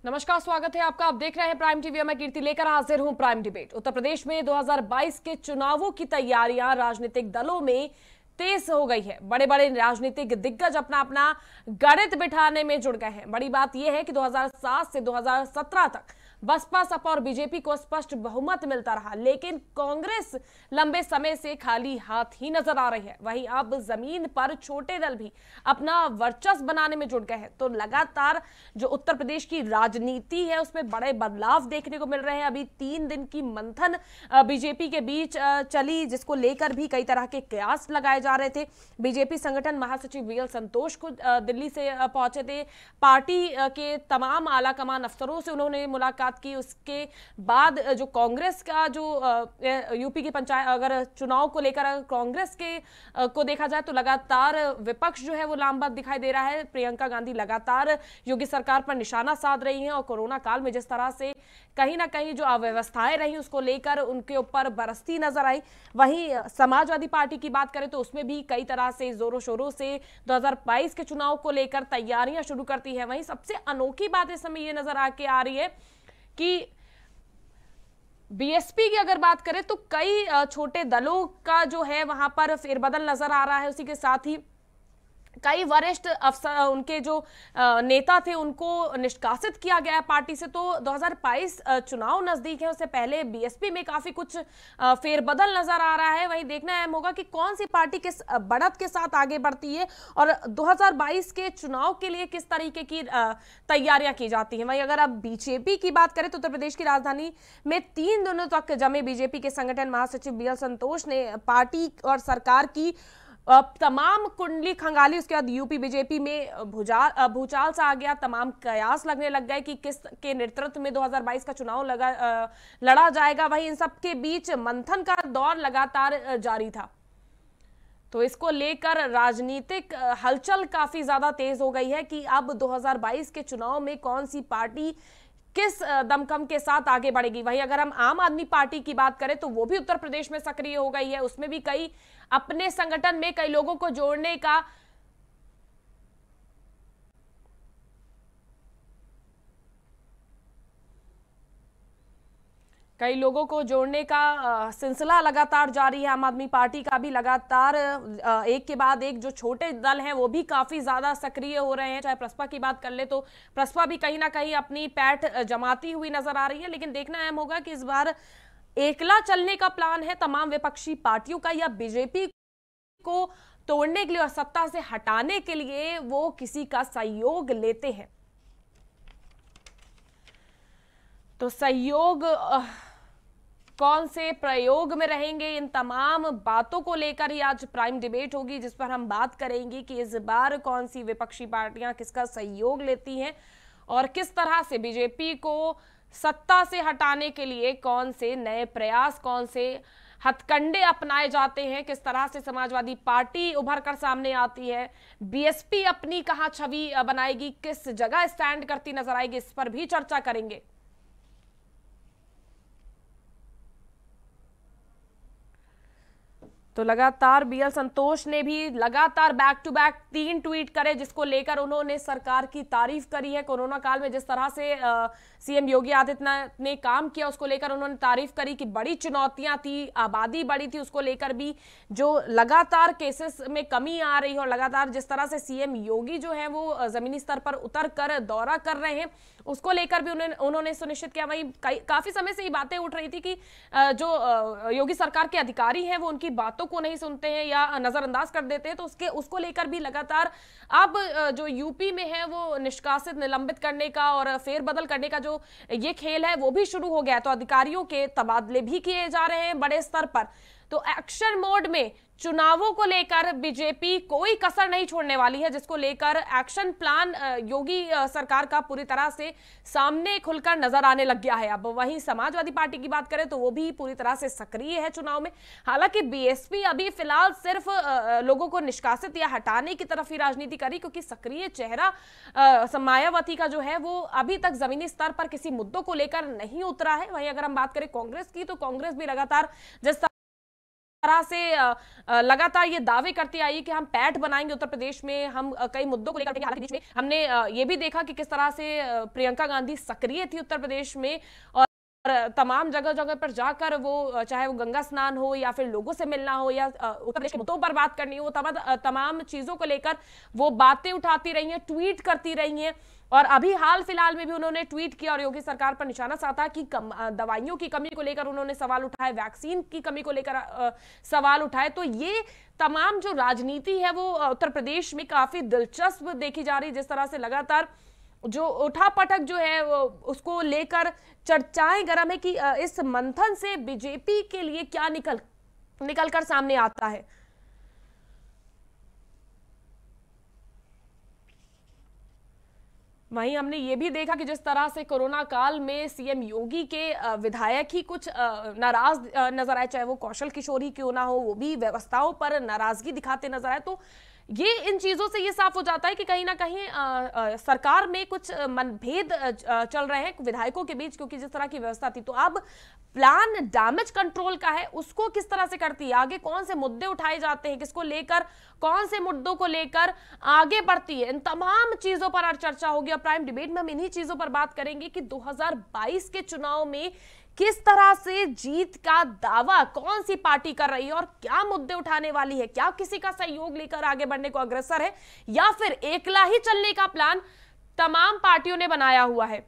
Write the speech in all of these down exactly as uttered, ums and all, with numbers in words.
नमस्कार, स्वागत है आपका। आप देख रहे हैं प्राइम टीवी। मैं कीर्ति लेकर हाजिर हूं प्राइम डिबेट। उत्तर प्रदेश में दो हज़ार बाईस के चुनावों की तैयारियां राजनीतिक दलों में तेज हो गई है। बड़े बड़े राजनीतिक दिग्गज अपना अपना गणित बिठाने में जुड़ गए हैं। बड़ी बात यह है कि दो हज़ार सात से दो हज़ार सत्रह तक बसपा, सपा और बीजेपी को स्पष्ट बहुमत मिलता रहा, लेकिन कांग्रेस लंबे समय से खाली हाथ ही नजर आ रही है। वहीं अब जमीन पर छोटे दल भी अपना वर्चस्व बनाने में जुट गए हैं। तो लगातार जो उत्तर प्रदेश की राजनीति है उसमें बड़े बदलाव देखने को मिल रहे हैं। अभी तीन दिन की मंथन बीजेपी के बीच चली, जिसको लेकर भी कई तरह के कयास लगाए जा रहे थे। बीजेपी संगठन महासचिव वी एल संतोष को दिल्ली से पहुंचे थे। पार्टी के तमाम आला कमान अफसरों से उन्होंने मुलाकात की। उसके बाद जो कांग्रेस का जो यूपी की पंचायत अगर चुनाव को लेकर कांग्रेस के को देखा जाए तो लगातार विपक्ष जो है वो लामबंद दिखाई दे रहा है। प्रियंका गांधी लगातार योगी सरकार पर निशाना साध रही हैं और कोरोना काल में जिस तरह से कहीं ना कहीं जो अव्यवस्थाएं रही उसको लेकर उनके ऊपर बरसती नजर आई। वहीं समाजवादी पार्टी की बात करें तो उसमें भी कई तरह से जोरों शोरों से दो हज़ार बाईस के चुनाव को लेकर तैयारियां शुरू करती है। वहीं सबसे अनोखी बात इस समय ये नजर आके आ रही है कि बीएसपी की अगर बात करें तो कई छोटे दलों का जो है वहां पर फेरबदल नजर आ रहा है। उसी के साथ ही कई वरिष्ठ अफसर उनके जो नेता थे उनको निष्कासित किया गया है पार्टी से। तो दो हज़ार बाईस चुनाव नजदीक है, उससे पहले बीएसपी में काफी कुछ फेरबदल नजर आ रहा है। वहीं देखना अहम होगा कि कौन सी पार्टी किस बढ़त के साथ आगे बढ़ती है और दो हज़ार बाईस के चुनाव के लिए किस तरीके की तैयारियां की जाती हैं। वहीं अगर आप बीजेपी की बात करें तो उत्तर प्रदेश की राजधानी में तीन दिनों तक जमे बीजेपी के संगठन महासचिव बी एल संतोष ने पार्टी और सरकार की तमाम कुंडली खंगाली। उसके बाद यूपी बीजेपी में भूचाल भूचाल सा आ गया। तमाम कयास लगने लग गए कि किस के नेतृत्व में दो हज़ार बाईस का चुनाव लगा लड़ा जाएगा। वहीं इन सब के बीच मंथन का दौर लगातार जारी था। तो इसको लेकर राजनीतिक हलचल काफी ज्यादा तेज हो गई है कि अब दो हज़ार बाईस के चुनाव में कौन सी पार्टी किस दमखम के साथ आगे बढ़ेगी। वहीं अगर हम आम आदमी पार्टी की बात करें तो वो भी उत्तर प्रदेश में सक्रिय हो गई है। उसमें भी कई अपने संगठन में कई लोगों को जोड़ने का कई लोगों को जोड़ने का सिलसिला लगातार जारी है। आम आदमी पार्टी का भी लगातार एक के बाद एक जो छोटे दल हैं वो भी काफी ज्यादा सक्रिय हो रहे हैं। चाहे प्रसपा की बात कर ले तो प्रसपा भी कहीं ना कहीं अपनी पैठ जमाती हुई नजर आ रही है। लेकिन देखना अहम होगा कि इस बार एकला चलने का प्लान है तमाम विपक्षी पार्टियों का या बीजेपी को तोड़ने के लिए और सत्ता से हटाने के लिए वो किसी का सहयोग लेते हैं। तो सहयोग कौन से प्रयोग में रहेंगे, इन तमाम बातों को लेकर ही आज प्राइम डिबेट होगी, जिस पर हम बात करेंगे कि इस बार कौन सी विपक्षी पार्टियां किसका सहयोग लेती हैं और किस तरह से बीजेपी को सत्ता से हटाने के लिए कौन से नए प्रयास, कौन से हथकंडे अपनाए जाते हैं, किस तरह से समाजवादी पार्टी उभर कर सामने आती है, बीएसपी अपनी कहां छवि बनाएगी, किस जगह स्टैंड करती नजर आएगी, इस पर भी चर्चा करेंगे। तो लगातार बी एल संतोष ने भी लगातार बैक टू बैक तीन ट्वीट करे, जिसको लेकर उन्होंने सरकार की तारीफ करी है। कोरोना काल में जिस तरह से सीएम योगी आदित्यनाथ ने काम किया उसको लेकर उन्होंने तारीफ करी कि बड़ी चुनौतियां थी, आबादी बड़ी थी, उसको लेकर भी जो लगातार केसेस में कमी आ रही है और लगातार जिस तरह से सीएम योगी जो है वो जमीनी स्तर पर उतर कर दौरा कर रहे हैं उसको लेकर भी उन्होंने उन्होंने सुनिश्चित किया। वही काफी समय से ये बातें उठ रही थी कि जो योगी सरकार के अधिकारी हैं वो उनकी बातों को नहीं सुनते हैं या नजरअंदाज कर देते हैं। तो उसके उसको लेकर भी लगातार अब जो यूपी में है वो निष्कासित, निलंबित करने का और फेरबदल करने का जो ये खेल है वो भी शुरू हो गया है। तो अधिकारियों के तबादले भी किए जा रहे हैं बड़े स्तर पर। तो एक्शन मोड में चुनावों को लेकर बीजेपी कोई कसर नहीं छोड़ने वाली है, जिसको लेकर एक्शन प्लान योगी सरकार का पूरी तरह से सामने खुलकर नजर आने लग गया है। अब वहीं समाजवादी पार्टी की बात करें तो वो भी पूरी तरह से सक्रिय है चुनाव में। हालांकि बीएसपी अभी फिलहाल सिर्फ लोगों को निष्कासित या हटाने की तरफ ही राजनीति करी, क्योंकि सक्रिय चेहरा मायावती का जो है वो अभी तक जमीनी स्तर पर किसी मुद्दों को लेकर नहीं उतरा है। वहीं अगर हम बात करें कांग्रेस की तो कांग्रेस भी लगातार जिस तरह से लगातार ये दावे करती आई कि हम पैठ बनाएंगे उत्तर प्रदेश में, हम कई मुद्दों को लेकर, हालांकि बीच में हमने ये भी देखा कि किस तरह से प्रियंका गांधी सक्रिय थी उत्तर प्रदेश में और तमाम जगह जगह पर जाकर वो, चाहे वो गंगा स्नान हो या फिर लोगों से मिलना हो या उत्तर प्रदेश के मुद्दों पर बात करनी हो, तमाम तमाम चीजों को लेकर वो बातें उठाती रही हैं, ट्वीट करती रही हैं। और अभी हाल फिलहाल में भी उन्होंने ट्वीट किया और योगी सरकार पर निशाना साधा कि दवाइयों की कमी को लेकर उन्होंने सवाल उठाए, वैक्सीन की कमी को लेकर सवाल उठाए। तो ये तमाम जो राजनीति है वो उत्तर प्रदेश में काफी दिलचस्प देखी जा रही है, जिस तरह से लगातार जो उठापटक जो है उसको लेकर चर्चाएं गर्म है कि इस मंथन से बीजेपी के लिए क्या निकल निकलकर सामने आता है। वहीं हमने ये भी देखा कि जिस तरह से कोरोना काल में सीएम योगी के विधायक ही कुछ नाराज नजर आए, चाहे वो कौशल किशोर ही क्यों ना हो, वो भी व्यवस्थाओं पर नाराजगी दिखाते नजर आए। तो ये इन चीजों से ये साफ हो जाता है कि कहीं ना कहीं आ, आ, सरकार में कुछ मनभेद चल रहे हैं विधायकों के बीच, क्योंकि जिस तरह की व्यवस्था थी। तो अब प्लान डैमेज कंट्रोल का है, उसको किस तरह से करती है, आगे कौन से मुद्दे उठाए जाते हैं, किसको लेकर, कौन से मुद्दों को लेकर आगे बढ़ती है, इन तमाम चीजों पर आज चर्चा होगी। और प्राइम डिबेट में हम इन्हीं चीजों पर बात करेंगे कि दो हज़ार बाईस के चुनाव में किस तरह से जीत का दावा कौन सी पार्टी कर रही है और क्या मुद्दे उठाने वाली है, क्या किसी का सहयोग लेकर आगे बढ़ने को अग्रसर है या फिर एकला ही चलने का प्लान तमाम पार्टियों ने बनाया हुआ है।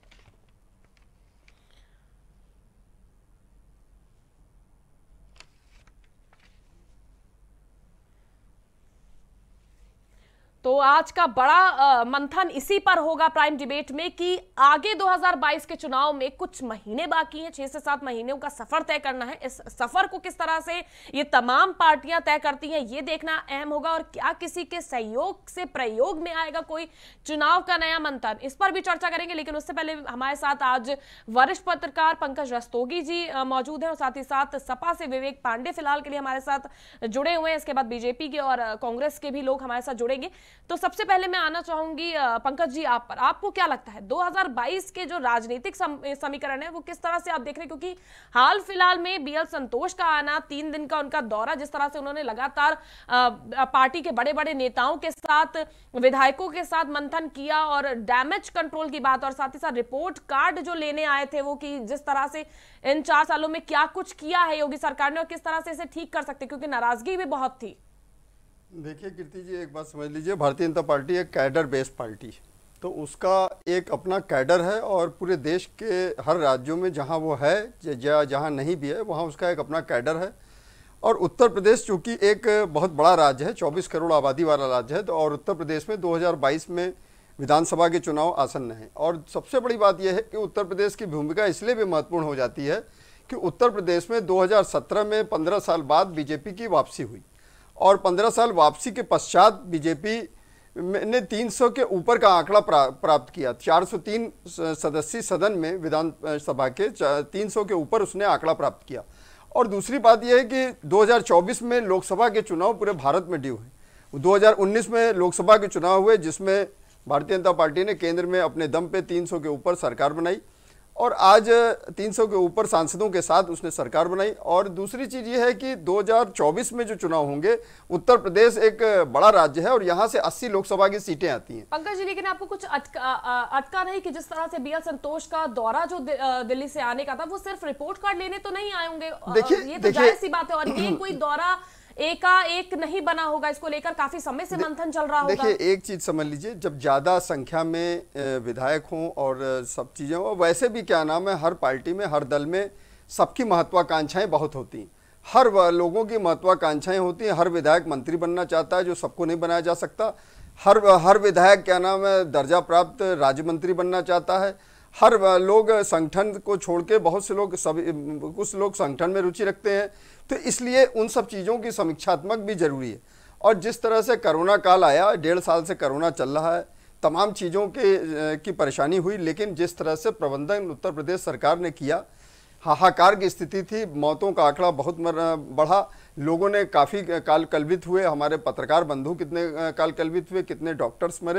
तो आज का बड़ा आ, मंथन इसी पर होगा प्राइम डिबेट में कि आगे दो हज़ार बाईस के चुनाव में कुछ महीने बाकी हैं, छह से सात महीनों का सफर तय करना है। इस सफर को किस तरह से ये तमाम पार्टियां तय करती हैं, ये देखना अहम होगा। और क्या किसी के सहयोग से प्रयोग में आएगा कोई चुनाव का नया मंथन, इस पर भी चर्चा करेंगे। लेकिन उससे पहले हमारे साथ आज वरिष्ठ पत्रकार पंकज रस्तोगी जी मौजूद हैं और साथ ही साथ सपा से विवेक पांडे फिलहाल के लिए हमारे साथ जुड़े हुए हैं। इसके बाद बीजेपी के और कांग्रेस के भी लोग हमारे साथ जुड़ेंगे। तो सबसे पहले मैं आना चाहूंगी पंकज जी आप पर, आपको क्या लगता है दो हज़ार बाईस के जो राजनीतिक समीकरण है वो किस तरह से आप देख रहे हैं, क्योंकि हाल फिलहाल में बीएल संतोष का आना, तीन दिन का उनका दौरा, जिस तरह से उन्होंने लगातार पार्टी के बड़े बड़े नेताओं के साथ, विधायकों के साथ मंथन किया और डैमेज कंट्रोल की बात, और साथ ही साथ रिपोर्ट कार्ड जो लेने आए थे वो, कि जिस तरह से इन चार सालों में क्या कुछ किया है योगी सरकार ने और किस तरह से इसे ठीक कर सकते, क्योंकि नाराजगी भी बहुत थी। देखिए कीर्ति जी, एक बात समझ लीजिए, भारतीय जनता पार्टी एक कैडर बेस्ड पार्टी, तो उसका एक अपना कैडर है और पूरे देश के हर राज्यों में जहां वो है, जहां नहीं भी है, वहां उसका एक अपना कैडर है। और उत्तर प्रदेश चूँकि एक बहुत बड़ा राज्य है, चौबीस करोड़ आबादी वाला राज्य है, तो और उत्तर प्रदेश में दो हज़ार बाईस में विधानसभा के चुनाव आसन्न हैं। और सबसे बड़ी बात यह है कि उत्तर प्रदेश की भूमिका इसलिए भी महत्वपूर्ण हो जाती है कि उत्तर प्रदेश में दो हज़ार सत्रह में पंद्रह साल बाद बीजेपी की वापसी हुई और पंद्रह साल वापसी के पश्चात बीजेपी ने तीन सौ के ऊपर का आंकड़ा प्रा, प्राप्त किया। चार सौ तीन सदस्यीय सदन में विधानसभा के तीन सौ के ऊपर उसने आंकड़ा प्राप्त किया। और दूसरी बात यह है कि दो हज़ार चौबीस में लोकसभा के चुनाव पूरे भारत में ड्यू है। दो हज़ार उन्नीस में लोकसभा के चुनाव हुए जिसमें भारतीय जनता पार्टी ने केंद्र में अपने दम पे तीन सौ के ऊपर सरकार बनाई और आज तीन सौ के ऊपर सांसदों के साथ उसने सरकार बनाई। और दूसरी चीज़ ये है कि दो हज़ार चौबीस में जो चुनाव होंगे, उत्तर प्रदेश एक बड़ा राज्य है और यहाँ से अस्सी लोकसभा की सीटें आती हैं। पंकज जी, लेकिन आपको कुछ अटका, अटका नहीं कि जिस तरह से बीएल संतोष का दौरा जो दिल्ली से आने का था, वो सिर्फ रिपोर्ट कार्ड लेने तो नहीं आए होंगे। देखिए, ये तो जाहिर सी बात है। और ये कोई दौरा एका एक नहीं बना होगा, इसको लेकर काफी समय से मंथन चल रहा होगा। देखिए, एक चीज समझ लीजिए, जब ज्यादा संख्या में विधायक हों और सब चीजें हों, वैसे भी क्या नाम है, हर पार्टी में, हर दल में सबकी महत्वाकांक्षाएं बहुत होती हैं, हर लोगों की महत्वाकांक्षाएं होती हैं। हर विधायक मंत्री बनना चाहता है, जो सबको नहीं बनाया जा सकता। हर हर विधायक क्या नाम है, दर्जा प्राप्त राज्य मंत्री बनना चाहता है। हर लोग संगठन को छोड़ के, बहुत से लोग, सभी कुछ लोग संगठन में रुचि रखते हैं, तो इसलिए उन सब चीज़ों की समीक्षात्मक भी जरूरी है। और जिस तरह से कोरोना काल आया, डेढ़ साल से कोरोना चल रहा है, तमाम चीज़ों के की परेशानी हुई, लेकिन जिस तरह से प्रबंधन उत्तर प्रदेश सरकार ने किया, हाहाकार की स्थिति थी, मौतों का आंकड़ा बहुत बढ़ा, लोगों ने काफ़ी काल कलवित हुए, हमारे पत्रकार बंधु कितने काल कलवित हुए, कितने डॉक्टर्स मरे।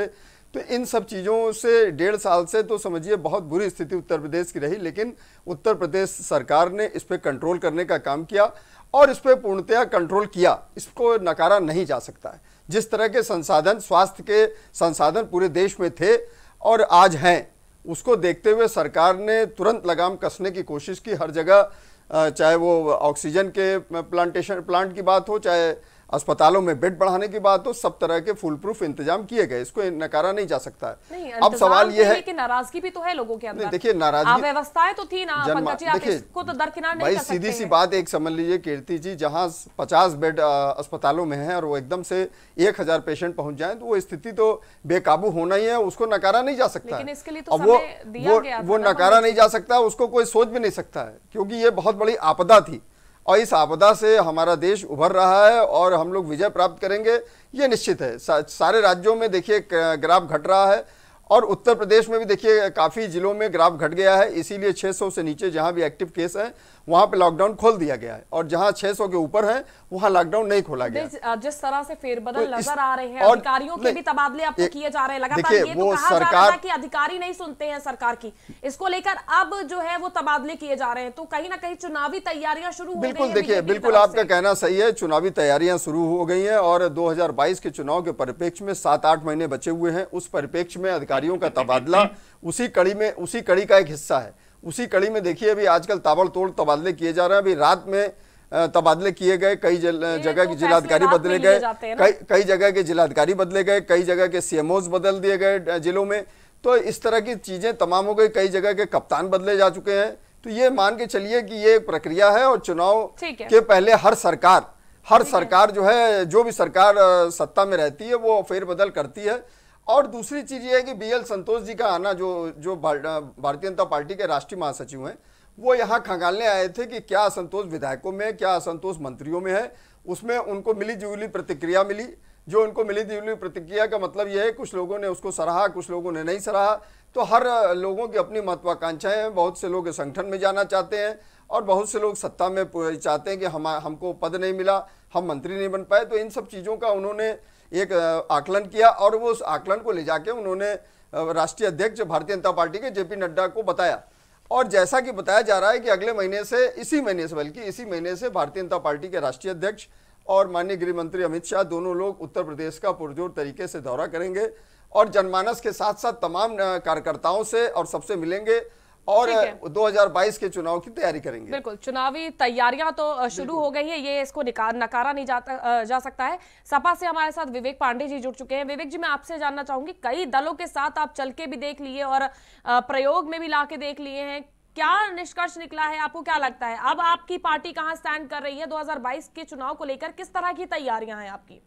तो इन सब चीज़ों से डेढ़ साल से तो समझिए बहुत बुरी स्थिति उत्तर प्रदेश की रही, लेकिन उत्तर प्रदेश सरकार ने इस पर कंट्रोल करने का काम किया और इस पर पूर्णतया कंट्रोल किया, इसको नकारा नहीं जा सकता है। जिस तरह के संसाधन, स्वास्थ्य के संसाधन पूरे देश में थे और आज हैं, उसको देखते हुए सरकार ने तुरंत लगाम कसने की कोशिश की हर जगह, चाहे वो ऑक्सीजन के प्लांटेशन प्लांट की बात हो, चाहे अस्पतालों में बेड बढ़ाने की बात हो, सब तरह के फुल प्रूफ इंतजाम किए गए, इसको नकारा नहीं जा सकता है। अब सवाल ये है कि नाराजगी भी तो है लोगों के अंदर। देखिए नाराजगी, व्यवस्थाएं तो थी ना पंकज जी, आप इसको तो दरकिनार नहीं कर सकते। सीधी सी बात एक समझ लीजिए कीर्ति जी, जहां पचास बेड अस्पतालों में है और वो एकदम से एक हजार पेशेंट पहुंच जाए तो वो स्थिति तो बेकाबू होना ही है, उसको नकारा नहीं जा सकता। लेकिन इसके लिए तो समय दिया गया था, वो नकारा नहीं जा सकता, उसको कोई सोच भी नहीं सकता है, क्योंकि ये बहुत बड़ी आपदा थी और इस आपदा से हमारा देश उभर रहा है और हम लोग विजय प्राप्त करेंगे, ये निश्चित है। सा, सारे राज्यों में देखिए ग्राफ घट रहा है और उत्तर प्रदेश में भी देखिए काफ़ी जिलों में ग्राफ घट गया है, इसीलिए छह सौ से नीचे जहां भी एक्टिव केस है वहां पे लॉकडाउन खोल दिया गया है और जहां छह सौ के ऊपर है वहां लॉकडाउन नहीं खोला गया। जिस तरह से फेरबदल तो नजर आ रहे हैं, अधिकारियों के भी तबादले अब तो किए जा रहे हैं लगातार। ये तो कहा जा रहा था कि अधिकारी नहीं सुनते हैं सरकार की, इसको लेकर अब जो है वो तबादले किए जा रहे हैं, तो कहीं ना कहीं चुनावी तैयारियां शुरू हो गई हैं। बिल्कुल देखिए, बिल्कुल आपका कहना सही है, चुनावी तैयारियां शुरू हो गई हैं और दो हजार बाईस के चुनाव के परिप्रेक्ष्य में सात आठ महीने बचे हुए हैं। उस परिप्रेक्ष्य में अधिकारियों का तबादला उसी कड़ी में उसी कड़ी का एक हिस्सा है। उसी कड़ी में देखिए अभी आजकल ताबड़तोड़ तबादले किए जा रहे हैं। अभी रात में तबादले किए गए, कई जगह के जिलाधिकारी बदले गए, कई कई जगह के जिलाधिकारी बदले गए, कई जगह के सीएमओज बदल दिए गए जिलों में। तो इस तरह की चीजें तमाम हो गई, कई जगह के कप्तान बदले जा चुके हैं। तो ये मान के चलिए कि ये प्रक्रिया है और चुनाव के पहले हर सरकार हर सरकार जो है, जो भी सरकार सत्ता में रहती है वो फेरबदल करती है। और दूसरी चीज ये है कि बी एल संतोष जी का आना, जो जो भारतीय जनता पार्टी के राष्ट्रीय महासचिव हैं, वो यहाँ खंगालने आए थे कि क्या असंतोष विधायकों में, क्या असंतोष मंत्रियों में है। उसमें उनको मिली जुली प्रतिक्रिया मिली। जो उनको मिली जुली प्रतिक्रिया का मतलब यह है, कुछ लोगों ने उसको सराहा, कुछ लोगों ने नहीं सराहा। तो हर लोगों की अपनी महत्वाकांक्षाएं हैं। बहुत से लोग संगठन में जाना चाहते हैं और बहुत से लोग सत्ता में चाहते हैं कि हम हमको पद नहीं मिला, हम मंत्री नहीं बन पाए। तो इन सब चीज़ों का उन्होंने एक आकलन किया और वो उस आकलन को ले जाके उन्होंने राष्ट्रीय अध्यक्ष भारतीय जनता पार्टी के जेपी नड्डा को बताया। और जैसा कि बताया जा रहा है कि अगले महीने से, इसी महीने से बल्कि इसी महीने से भारतीय जनता पार्टी के राष्ट्रीय अध्यक्ष और माननीय गृह मंत्री अमित शाह दोनों लोग उत्तर प्रदेश का पुरजोर तरीके से दौरा करेंगे और जनमानस के साथ साथ तमाम कार्यकर्ताओं से और सबसे मिलेंगे और दो हज़ार बाईस के चुनाव की तैयारी करेंगे। बिल्कुल, चुनावी तैयारियां तो शुरू हो गई है, ये इसको नकारा नहीं जाता जा सकता है। सपा से हमारे साथ विवेक पांडे जी जुड़ चुके हैं। विवेक जी, मैं आपसे जानना चाहूंगी, कई दलों के साथ आप चल के भी देख लिए और प्रयोग में भी लाके देख लिए हैं, क्या निष्कर्ष निकला है? आपको क्या लगता है अब आपकी पार्टी कहां स्टैंड कर रही है? दो हज़ार बाईस के चुनाव को लेकर किस तरह की तैयारियां हैं आपकी?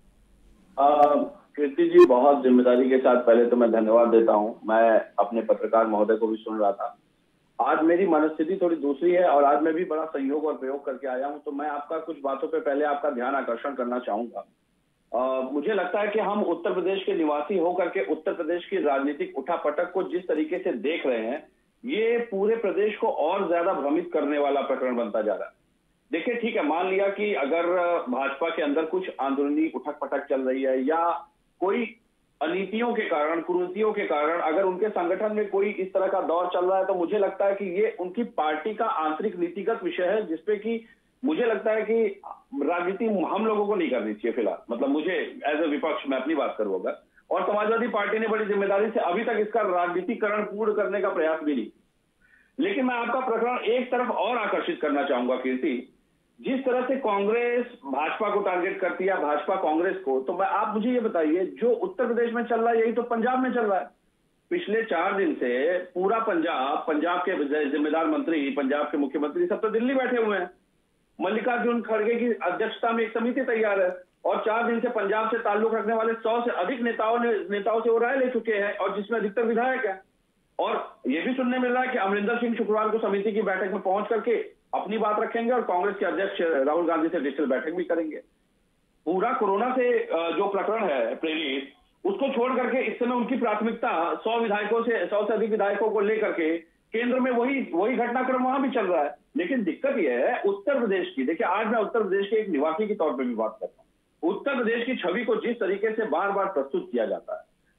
कीर्ति जी, बहुत जिम्मेदारी के साथ पहले तो मैं धन्यवाद देता हूं। मैं अपने पत्रकार महोदय को भी सुन रहा था। आज मेरी मनस्थिति थोड़ी दूसरी है और आज मैं भी बड़ा संयोग और प्रयोग करके आया हूं। तो मैं आपका कुछ बातों पे पहले आपका ध्यान आकर्षण करना चाहूंगा। मुझे लगता है कि हम उत्तर प्रदेश के निवासी होकर के उत्तर प्रदेश की राजनीतिक उठापटक को जिस तरीके से देख रहे हैं, ये पूरे प्रदेश को और ज्यादा भ्रमित करने वाला प्रकरण बनता जा रहा है। देखिए, ठीक है, मान लिया कि अगर भाजपा के अंदर कुछ आंदोलनी उठक पटक चल रही है या कोई अनीतियों के कारण, कुरीतियों के कारण अगर उनके संगठन में कोई इस तरह का दौर चल रहा है, तो मुझे लगता है कि ये उनकी पार्टी का आंतरिक नीतिगत विषय है, जिसपे कि मुझे लगता है कि राजनीति हम लोगों को नहीं करनी चाहिए फिलहाल। मतलब मुझे एज ए विपक्ष, मैं अपनी बात करूंगा, और समाजवादी पार्टी ने बड़ी जिम्मेदारी से अभी तक इसका राजनीतिकरण पूर्ण करने का प्रयास भी नहीं। लेकिन मैं आपका प्रकरण एक तरफ और आकर्षित करना चाहूंगा कीर्ति, जिस तरह से कांग्रेस भाजपा को टारगेट करती है, भाजपा कांग्रेस को, तो मैं आप मुझे ये बताइए, जो उत्तर प्रदेश में चल रहा है यही तो पंजाब में चल रहा है। पिछले चार दिन से पूरा पंजाब, पंजाब के जिम्मेदार मंत्री, पंजाब के मुख्यमंत्री सब तो दिल्ली बैठे हुए हैं। मल्लिकार्जुन खड़गे की अध्यक्षता में एक समिति तैयार है और चार दिन से पंजाब से ताल्लुक रखने वाले सौ से अधिक नेताओं ने नेताओं से वो राय ले चुके हैं और जिसमें अधिकतर विधायक है। और ये भी सुनने मिल रहा है कि अमरिंदर सिंह शुक्रवार को समिति की बैठक में पहुंच करके अपनी बात रखेंगे और कांग्रेस के अध्यक्ष राहुल गांधी से डिजिटल बैठक भी करेंगे। पूरा कोरोना से जो प्रकरण है प्रेरित, उसको छोड़ करके इस समय उनकी प्राथमिकता सौ विधायकों से सौ से अधिक विधायकों को लेकर के केंद्र में वही वही घटनाक्रम वहां भी चल रहा है। लेकिन दिक्कत यह है उत्तर प्रदेश की। देखिए, आज मैं उत्तर प्रदेश के एक निवासी के तौर पर भी बात करता हूँ। उत्तर प्रदेश की छवि को जिस तरीके से बार बार प्रस्तुत किया जाता है,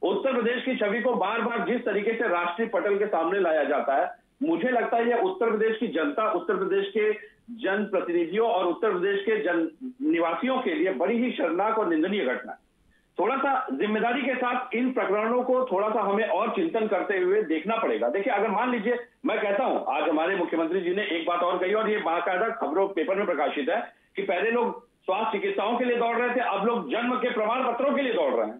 उत्तर प्रदेश की छवि को बार बार जिस तरीके से राष्ट्रीय पटल के सामने लाया जाता है, मुझे लगता है यह उत्तर प्रदेश की जनता, उत्तर प्रदेश के जनप्रतिनिधियों और उत्तर प्रदेश के जन निवासियों के लिए बड़ी ही शर्मनाक और निंदनीय घटना है। थोड़ा सा जिम्मेदारी के साथ इन प्रकरणों को थोड़ा सा हमें और चिंतन करते हुए देखना पड़ेगा। देखिए, अगर मान लीजिए, मैं कहता हूं, आज हमारे मुख्यमंत्री जी ने एक बात और कही और ये बाकायदा खबरों पेपर में प्रकाशित है कि पहले लोग स्वास्थ्य चिकित्साओं के लिए दौड़ रहे थे, अब लोग जन्म के प्रमाण पत्रों के लिए दौड़ रहे हैं।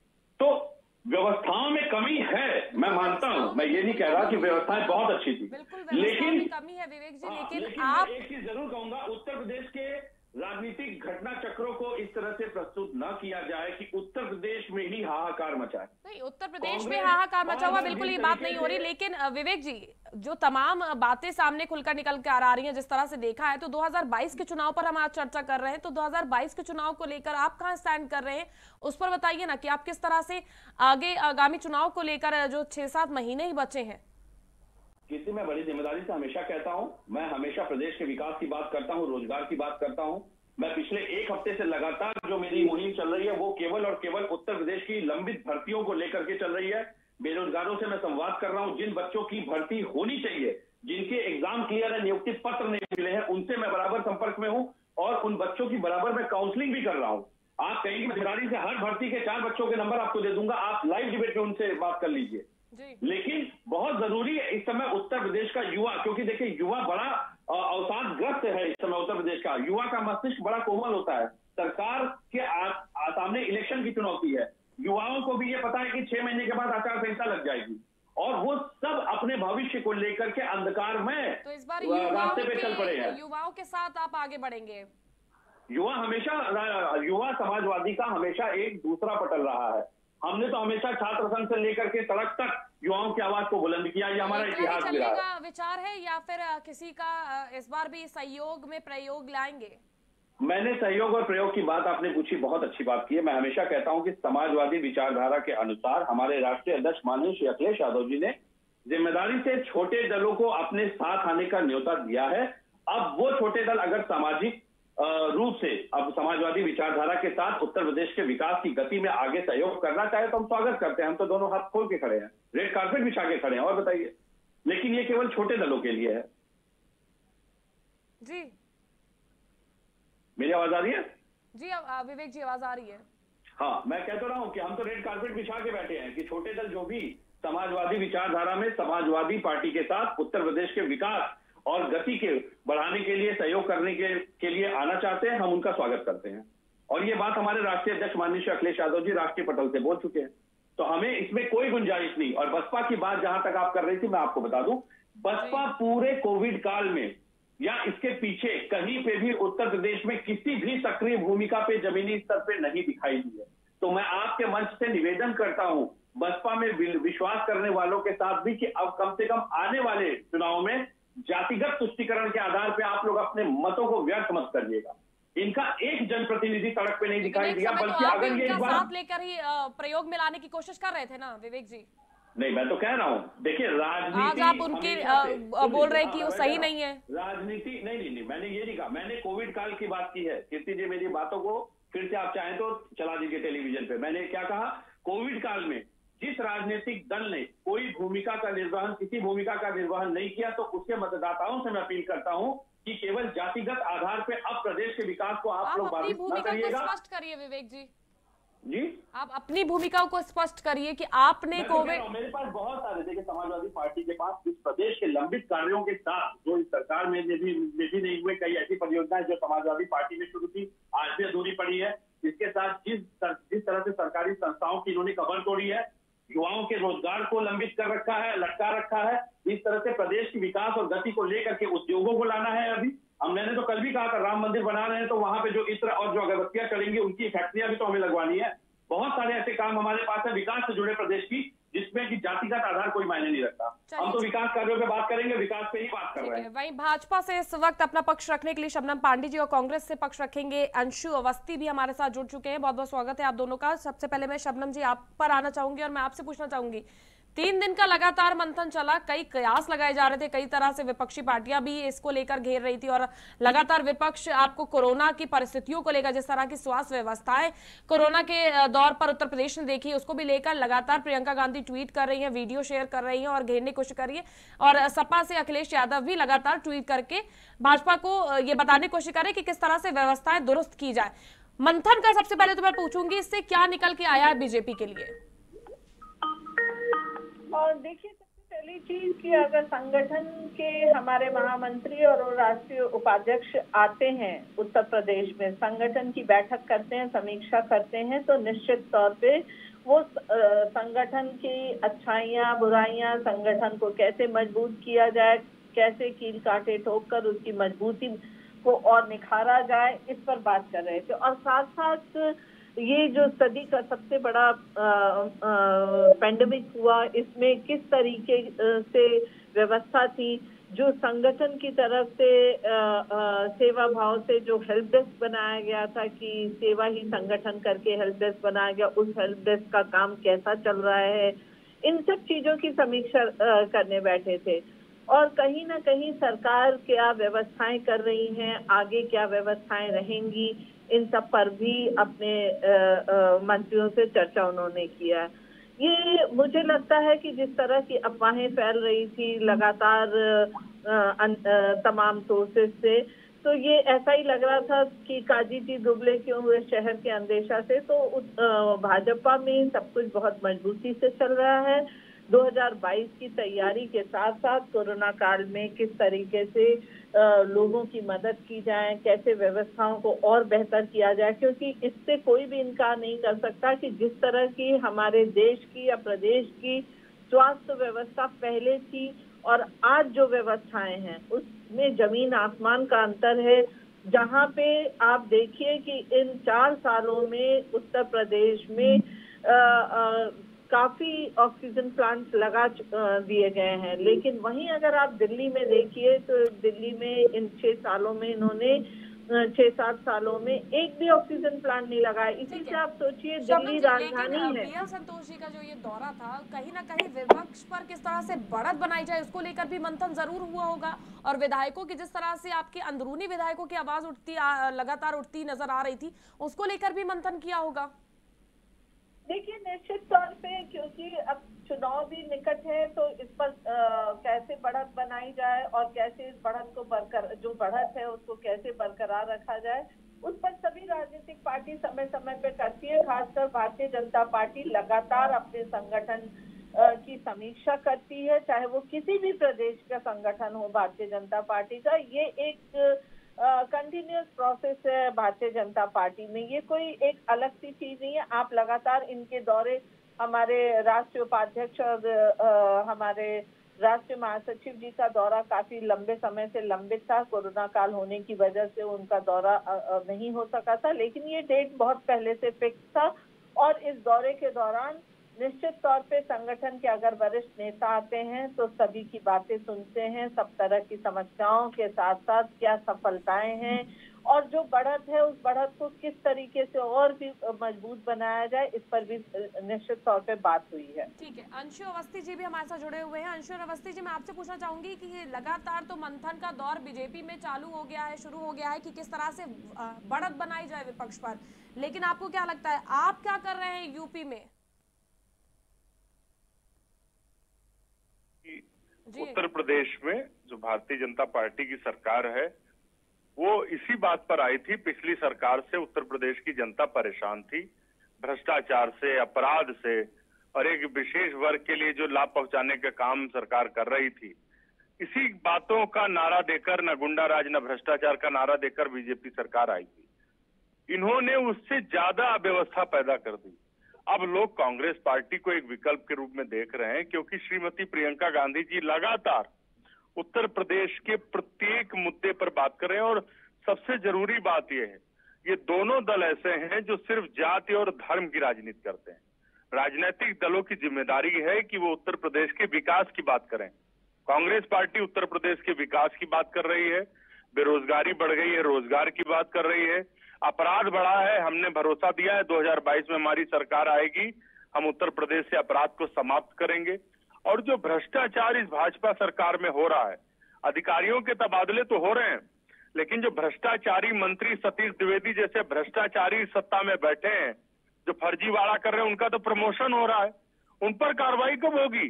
तो व्यवस्थाओं में कमी है, मैं मानता हूं, मैं ये नहीं कह रहा कि व्यवस्थाएं बहुत अच्छी थी, लेकिन कमी है विवेक जी, लेकिन, लेकिन आप एक चीज जरूर कहूंगा, उत्तर प्रदेश के राजनीतिक घटना चक्रों को इस तरह से प्रस्तुत न किया जाए कि उत्तर प्रदेश में ही हाहाकार मचा है। नहीं, उत्तर प्रदेश में हाहाकार मचा हुआ बिल्कुल ये बात नहीं हो रही, लेकिन विवेक जी, जो तमाम बातें सामने खुलकर निकल कर आ रही हैं, जिस तरह से देखा है, तो दो हज़ार बाईस के चुनाव पर हम आज चर्चा कर रहे हैं, तो दो हज़ार बाईस के चुनाव को लेकर आप कहां स्टैंड कर रहे हैं, उस पर बताइए ना कि आप किस तरह से आगे आगामी चुनाव को लेकर, जो छह सात महीने ही बचे हैं। किसी मैं बड़ी जिम्मेदारी से हमेशा कहता हूं, मैं हमेशा प्रदेश के विकास की बात करता हूं, रोजगार की बात करता हूं। मैं पिछले एक हफ्ते से लगातार जो मेरी मुहिम चल रही है वो केवल और केवल उत्तर प्रदेश की लंबित भर्तियों को लेकर के चल रही है। बेरोजगारों से मैं संवाद कर रहा हूं, जिन बच्चों की भर्ती होनी चाहिए, जिनके एग्जाम क्लियर है, नियुक्ति पत्र नहीं मिले हैं, उनसे मैं बराबर संपर्क में हूं और उन बच्चों की बराबर मैं काउंसलिंग भी कर रहा हूं। आप कहेंगे जिम्मेदारी से हर भर्ती के चार बच्चों के नंबर आपको दे दूंगा, आप लाइव डिबेट में उनसे बात कर लीजिए। लेकिन बहुत जरूरी है इस समय उत्तर प्रदेश का युवा, क्योंकि देखिए युवा बड़ा अवसादग्रस्त है। इस समय उत्तर प्रदेश का युवा का मस्तिष्क बड़ा कोमल होता है। सरकार के आ, आ, सामने इलेक्शन की चुनौती है। युवाओं को भी ये पता है कि छह महीने के बाद आचार संहिता लग जाएगी और वो सब अपने भविष्य को लेकर के अंधकार में तो इस बार रास्ते पे चल पड़े हैं। युवाओं के साथ आप आगे बढ़ेंगे? युवा हमेशा, युवा समाजवादी का हमेशा एक दूसरा पटल रहा है। हमने तो हमेशा छात्र संघ से लेकर के सड़क तक युवाओं की आवाज को बुलंद किया, ये हमारा इतिहास भी रहा है। विचार है या फिर किसी का इस बार भी सहयोग में प्रयोग लाएंगे? मैंने सहयोग और प्रयोग की बात आपने पूछी, बहुत अच्छी बात की है। मैं हमेशा कहता हूं कि समाजवादी विचारधारा के अनुसार हमारे राष्ट्रीय अध्यक्ष माननीय श्री अखिलेश यादव जी ने जिम्मेदारी से छोटे दलों को अपने साथ आने का न्योता दिया है। अब वो छोटे दल अगर सामाजिक रूप से अब समाजवादी विचारधारा के साथ उत्तर प्रदेश के विकास की गति में आगे सहयोग करना चाहे तो हम स्वागत करते हैं। हम तो दोनों हाथ खोल के खड़े हैं, रेड कार्पेट बिछा के खड़े हैं। और बताइए, लेकिन ये केवल छोटे दलों के लिए है। जी, मेरी आवाज आ रही है? जी विवेक जी, आवाज आ रही है। हाँ, मैं कह तो रहा हूं कि हम तो रेड कार्पेट बिछा के बैठे हैं कि छोटे दल जो भी समाजवादी विचारधारा में समाजवादी पार्टी के साथ उत्तर प्रदेश के विकास और गति के बढ़ाने के लिए सहयोग करने के, के लिए आना चाहते हैं, हम उनका स्वागत करते हैं। और ये बात हमारे राष्ट्रीय अध्यक्ष माननीय श्री अखिलेश यादव जी राष्ट्रीय पटल से बोल चुके हैं, तो हमें इसमें कोई गुंजाइश नहीं। और बसपा की बात जहां तक आप कर रही थी, मैं आपको बता दूं, बसपा पूरे कोविड काल में या इसके पीछे कहीं पे भी उत्तर प्रदेश में किसी भी सक्रिय भूमिका पे जमीनी स्तर पे नहीं दिखाई दी है। तो मैं आपके मंच से निवेदन करता हूं बसपा में विश्वास करने वालों के साथ भी कि अब कम से कम आने वाले चुनाव में जातिगत तुष्टीकरण के आधार पे आप लोग अपने मतों को व्यर्थ मत करिएगा। इनका एक जनप्रतिनिधि सड़क पे नहीं दिखाई दिया, बल्कि तो अगर ये बात साथ लेकर ही प्रयोग में लाने की कोशिश कर रहे थे ना विवेक जी? नहीं, मैं तो कह रहा हूँ, देखिए राजनीति आज आप उनके बोल रहे हैं कि वो सही नहीं है। राजनीति नहीं नहीं नहीं मैंने ये नहीं कहा, मैंने कोविड काल की बात की है। कीर्ति जी, मेरी बातों को फिर से आप चाहें तो चला दीजिए टेलीविजन पे। मैंने क्या कहा, कोविड काल में जिस राजनीतिक दल ने कोई भूमिका का निर्वहन, किसी भूमिका का निर्वहन नहीं किया, तो उसके मतदाताओं से मैं अपील करता हूं कि केवल जातिगत आधार पे अब प्रदेश के विकास को आप, आप लोग बाधित न करिएगा। स्पष्ट करिए विवेक जी। जी, आप अपनी भूमिका को स्पष्ट करिए कि आपने कोविड, मेरे पास बहुत सारे, देखिए समाजवादी पार्टी के पास इस प्रदेश के लंबित कार्यों के साथ जो इस सरकार में भी निधि नहीं हुए, कई ऐसी परियोजनाएं जो समाजवादी पार्टी ने शुरू की आज भी अधूरी पड़ी है। इसके साथ जिस जिस तरह से सरकारी संस्थाओं की इन्होंने कमर तोड़ी है, युवाओं के रोजगार को लंबित कर रखा है, लटका रखा है, इस तरह से प्रदेश की विकास और गति को लेकर के उद्योगों को लाना है। अभी हम मैंने तो कल भी कहा था, राम मंदिर बना रहे हैं तो वहां पे जो इत्र और जो अगरबत्तियां चढ़ेंगी उनकी फैक्ट्रियां भी तो हमें लगवानी है। बहुत सारे ऐसे काम हमारे पास है विकास से जुड़े प्रदेश की, जिसमें कि जातिगत आधार कोई मायने नहीं रखता। हम तो विकास कार्यों पे बात करेंगे, विकास पे ही बात कर रहे हैं। वहीं भाजपा से इस वक्त अपना पक्ष रखने के लिए शबनम पांडे जी और कांग्रेस से पक्ष रखेंगे अंशु अवस्थी भी हमारे साथ जुड़ चुके हैं। बहुत बहुत स्वागत है आप दोनों का। सबसे पहले मैं शबनम जी आप पर आना चाहूंगी और मैं आपसे पूछना चाहूंगी तीन दिन का लगातार मंथन चला, कई कयास लगाए जा रहे थे, कई तरह से विपक्षी पार्टियां भी इसको लेकर घेर रही थी और लगातार विपक्ष आपको कोरोना की परिस्थितियों को लेकर, जिस तरह की स्वास्थ्य व्यवस्थाएं कोरोना के दौर पर उत्तर प्रदेश ने देखी, उसको भी लेकर लगातार प्रियंका गांधी ट्वीट कर रही है, वीडियो शेयर कर रही है और घेरने की कोशिश कर रही है। और सपा से अखिलेश यादव भी लगातार ट्वीट करके भाजपा को ये बताने की कोशिश कर रहे हैं कि किस तरह से व्यवस्थाएं दुरुस्त की जाए। मंथन का सबसे पहले तो मैं पूछूंगी, इससे क्या निकल के आया है बीजेपी के लिए? और देखिए, सबसे पहली चीज कि अगर संगठन के हमारे महामंत्री और राष्ट्रीय उपाध्यक्ष आते हैं उत्तर प्रदेश में, संगठन की बैठक करते हैं, समीक्षा करते हैं, तो निश्चित तौर पे वो संगठन की अच्छाइयाँ बुराइयाँ, संगठन को कैसे मजबूत किया जाए, कैसे कील कांटे ठोक कर उसकी मजबूती को और निखारा जाए, इस पर बात कर रहे थे। और साथ साथ ये जो सदी का सबसे बड़ा पेंडेमिक हुआ, इसमें किस तरीके से व्यवस्था थी, जो संगठन की तरफ से आ, आ, सेवा भाव से जो हेल्प डेस्क बनाया गया था कि सेवा ही संगठन करके हेल्प डेस्क बनाया गया, उस हेल्प डेस्क का काम कैसा चल रहा है, इन सब चीजों की समीक्षा आ, करने बैठे थे। और कहीं ना कहीं सरकार क्या व्यवस्थाएं कर रही हैं, आगे क्या व्यवस्थाएं रहेंगी, इन सब पर भी अपने मंत्रियों से चर्चा उन्होंने किया। ये मुझे लगता है कि जिस तरह की अफवाहें फैल रही थी लगातार आ, आ, तमाम सोर्सेस से, तो ये ऐसा ही लग रहा था कि काजी जी दुबले क्यों हुए शहर के अंदेशा से। तो भाजपा में सब कुछ बहुत मजबूती से चल रहा है। दो हज़ार बाईस की तैयारी के साथ साथ कोरोना काल में किस तरीके से आ, लोगों की मदद की जाए, कैसे व्यवस्थाओं को और बेहतर किया जाए, क्योंकि इससे कोई भी इनकार नहीं कर सकता कि जिस तरह की हमारे देश की या प्रदेश की स्वास्थ्य व्यवस्था पहले थी और आज जो व्यवस्थाएं हैं उसमें जमीन आसमान का अंतर है। जहां पे आप देखिए कि इन चार सालों में उत्तर प्रदेश में आ, आ, काफी ऑक्सीजन प्लांट्स लगा दिए गए हैं, लेकिन वहीं अगर आप दिल्ली में देखिए तो दिल्ली में इन छह सालों में इन्होंने छह सात सालों में एक भी ऑक्सीजन प्लांट नहीं लगाया। इसी से आप सोचिए दिल्ली राजधानी है। प्रिया संतोष जी का जो ये दौरा था, कहीं ना कहीं विपक्ष पर किस तरह से बढ़त बनाई जाए उसको लेकर भी मंथन जरूर हुआ होगा, और विधायकों की जिस तरह से आपके अंदरूनी विधायकों की आवाज उठती लगातार उठती नजर आ रही थी, उसको लेकर भी मंथन किया होगा। देखिए, निश्चित तौर पे क्योंकि अब चुनाव भी निकट है, तो इस पर आ, कैसे बढ़त बनाई जाए और कैसे इस बढ़त को बरकरार, जो बढ़त है उसको कैसे बरकरार रखा जाए, उस पर सभी राजनीतिक पार्टी समय समय पे करती है। खासकर भारतीय जनता पार्टी लगातार अपने संगठन आ, की समीक्षा करती है, चाहे वो किसी भी प्रदेश का संगठन हो भारतीय जनता पार्टी का। ये एक कंटिन्यूअस uh, प्रोसेस है भारतीय जनता पार्टी में, ये कोई एक अलग सी चीज नहीं है। आप लगातार इनके दौरे, हमारे राष्ट्रीय उपाध्यक्ष और uh, हमारे राष्ट्रीय महासचिव जी का दौरा काफी लंबे समय से लंबित था, कोरोना काल होने की वजह से उनका दौरा uh, नहीं हो सका था, लेकिन ये डेट बहुत पहले से फिक्स था। और इस दौरे के दौरान निश्चित तौर पे संगठन के अगर वरिष्ठ नेता आते हैं तो सभी की बातें सुनते हैं, सब तरह की समस्याओं के साथ साथ क्या सफलताएं हैं और जो बढ़त है उस बढ़त को किस तरीके से और भी मजबूत बनाया जाए, इस पर भी निश्चित तौर पे बात हुई है। ठीक है, अंशु अवस्थी जी भी हमारे साथ जुड़े हुए हैं। अंशु अवस्थी जी, मैं आपसे पूछना चाहूंगी कि ये लगातार तो मंथन का दौर बीजेपी में चालू हो गया है, शुरू हो गया है कि किस तरह से बढ़त बनाई जाए विपक्ष पर, लेकिन आपको क्या लगता है, आप क्या कर रहे हैं यूपी में? उत्तर प्रदेश में जो भारतीय जनता पार्टी की सरकार है वो इसी बात पर आई थी। पिछली सरकार से उत्तर प्रदेश की जनता परेशान थी, भ्रष्टाचार से, अपराध से, और एक विशेष वर्ग के लिए जो लाभ पहुंचाने का काम सरकार कर रही थी। इसी बातों का नारा देकर, न गुंडा राज न भ्रष्टाचार का नारा देकर बीजेपी सरकार आई थी। इन्होंने उससे ज्यादा अव्यवस्था पैदा कर दी। अब लोग कांग्रेस पार्टी को एक विकल्प के रूप में देख रहे हैं, क्योंकि श्रीमती प्रियंका गांधी जी लगातार उत्तर प्रदेश के प्रत्येक मुद्दे पर बात कर रहे हैं। और सबसे जरूरी बात यह है, ये दोनों दल ऐसे हैं जो सिर्फ जाति और धर्म की राजनीति करते हैं। राजनीतिक दलों की जिम्मेदारी है कि वो उत्तर प्रदेश के विकास की बात करें। कांग्रेस पार्टी उत्तर प्रदेश के विकास की बात कर रही है, बेरोजगारी बढ़ गई है, रोजगार की बात कर रही है, अपराध बढ़ा है। हमने भरोसा दिया है दो हज़ार बाईस में हमारी सरकार आएगी, हम उत्तर प्रदेश से अपराध को समाप्त करेंगे। और जो भ्रष्टाचार इस भाजपा सरकार में हो रहा है, अधिकारियों के तबादले तो हो रहे हैं, लेकिन जो भ्रष्टाचारी मंत्री सतीश द्विवेदी जैसे भ्रष्टाचारी सत्ता में बैठे हैं, जो फर्जीवाड़ा कर रहे हैं, उनका तो प्रमोशन हो रहा है। उन पर कार्रवाई कब होगी?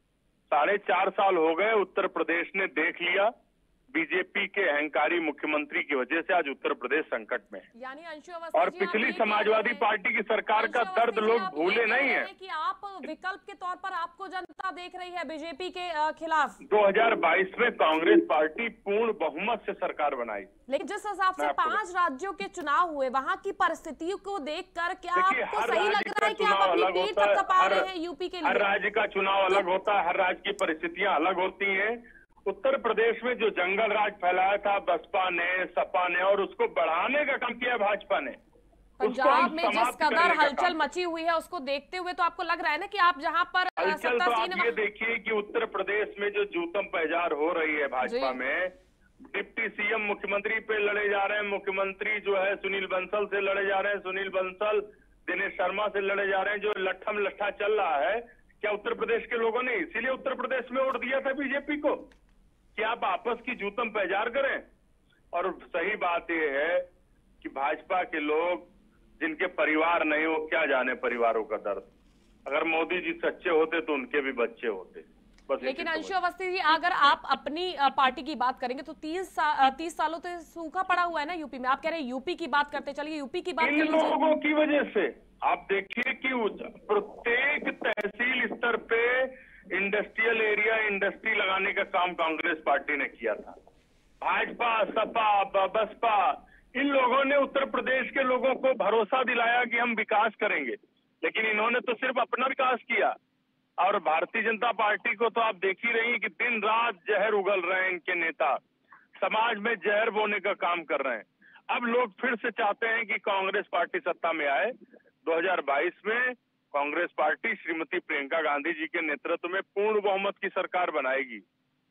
साढ़े चार साल हो गए, उत्तर प्रदेश ने देख लिया। बीजेपी के अहंकारी मुख्यमंत्री की वजह से आज उत्तर प्रदेश संकट में है। यानी अंशु अवस्थी और जी, पिछली आप ये समाजवादी कह रहे पार्टी की सरकार का अंशु दर्द अवस्थी जी, लोग आप ये भूले कह नहीं रहे है। हैं कि आप विकल्प के तौर पर आपको जनता देख रही है बीजेपी के अ, खिलाफ। दो हज़ार बाईस में कांग्रेस पार्टी पूर्ण बहुमत से सरकार बनाई, लेकिन जिस हिसाब से मैं आपको पांच राज्यों के चुनाव हुए, वहां की परिस्थितियों को देखकर क्या देखिए, आपको हर सही राज्य लग का रहा है कि आप चुनाव अपनी अलग पीठ होता है, थपथपा हर- रहे हैं यूपी के हर लिए? राज्य का चुनाव अलग होता है, हर राज्य की परिस्थितियां अलग होती हैं। उत्तर प्रदेश में जो जंगल राज फैलाया था बसपा ने, सपा ने, और उसको बढ़ाने का काम किया भाजपा ने। उसको पंजाब हम में जिस समाप्त कदर करने का हलचल काम- मची हुई है, उसको देखते हुए तो आपको लग रहा है ना कि आप जहां पर अ, हलचल तो सत्तासीन आप वहां- ये देखिए कि उत्तर प्रदेश में जो जूतम पहचार हो रही है भाजपा जी। में, डिप्टी सीएम मुख्यमंत्री पे लड़े जा रहे हैं, मुख्यमंत्री जो है सुनील बंसल से लड़े जा रहे हैं, सुनील बंसल दिनेश शर्मा से लड़े जा रहे हैं, जो लट्ठम लट्ठा चल रहा है। क्या उत्तर प्रदेश के लोगों ने इसीलिए उत्तर प्रदेश में वोट दिया था बीजेपी को कि आप आपस की जूतम पहचार करें? और सही बात यह है कि भाजपा के लोग जिनके परिवार नहीं, वो क्या जाने परिवारों का दर्द। अगर मोदी जी सच्चे होते तो उनके भी बच्चे होते। बस लेकिन इसी अंशु समझ- अवस्थी जी, अगर आप अपनी अ, पार्टी की बात करेंगे तो तीस सा, अ, तीस सालों से सूखा पड़ा हुआ है ना यूपी में। आप कह रहे हैं यूपी की बात करते, चलिए यूपी की बात कर इन लीजिए। लोगों की वजह से आप देखिए कि उस- प्रत्येक तहसील स्तर पे इंडस्ट्रियल एरिया, इंडस्ट्री लगाने का काम कांग्रेस पार्टी ने किया था। भाजपा, सपा, ब- बसपा, इन लोगों ने उत्तर प्रदेश के लोगों को भरोसा दिलाया कि हम विकास करेंगे, लेकिन इन्होंने तो सिर्फ अपना विकास किया। और भारतीय जनता पार्टी को तो आप देख ही रही हैं कि दिन रात जहर उगल रहे हैं इनके नेता, समाज में जहर बोने का काम कर रहे हैं। अब लोग फिर से चाहते हैं कि कांग्रेस पार्टी सत्ता में आए। दो हज़ार बाईस में कांग्रेस पार्टी श्रीमती प्रियंका गांधी जी के नेतृत्व में पूर्ण बहुमत की सरकार बनाएगी।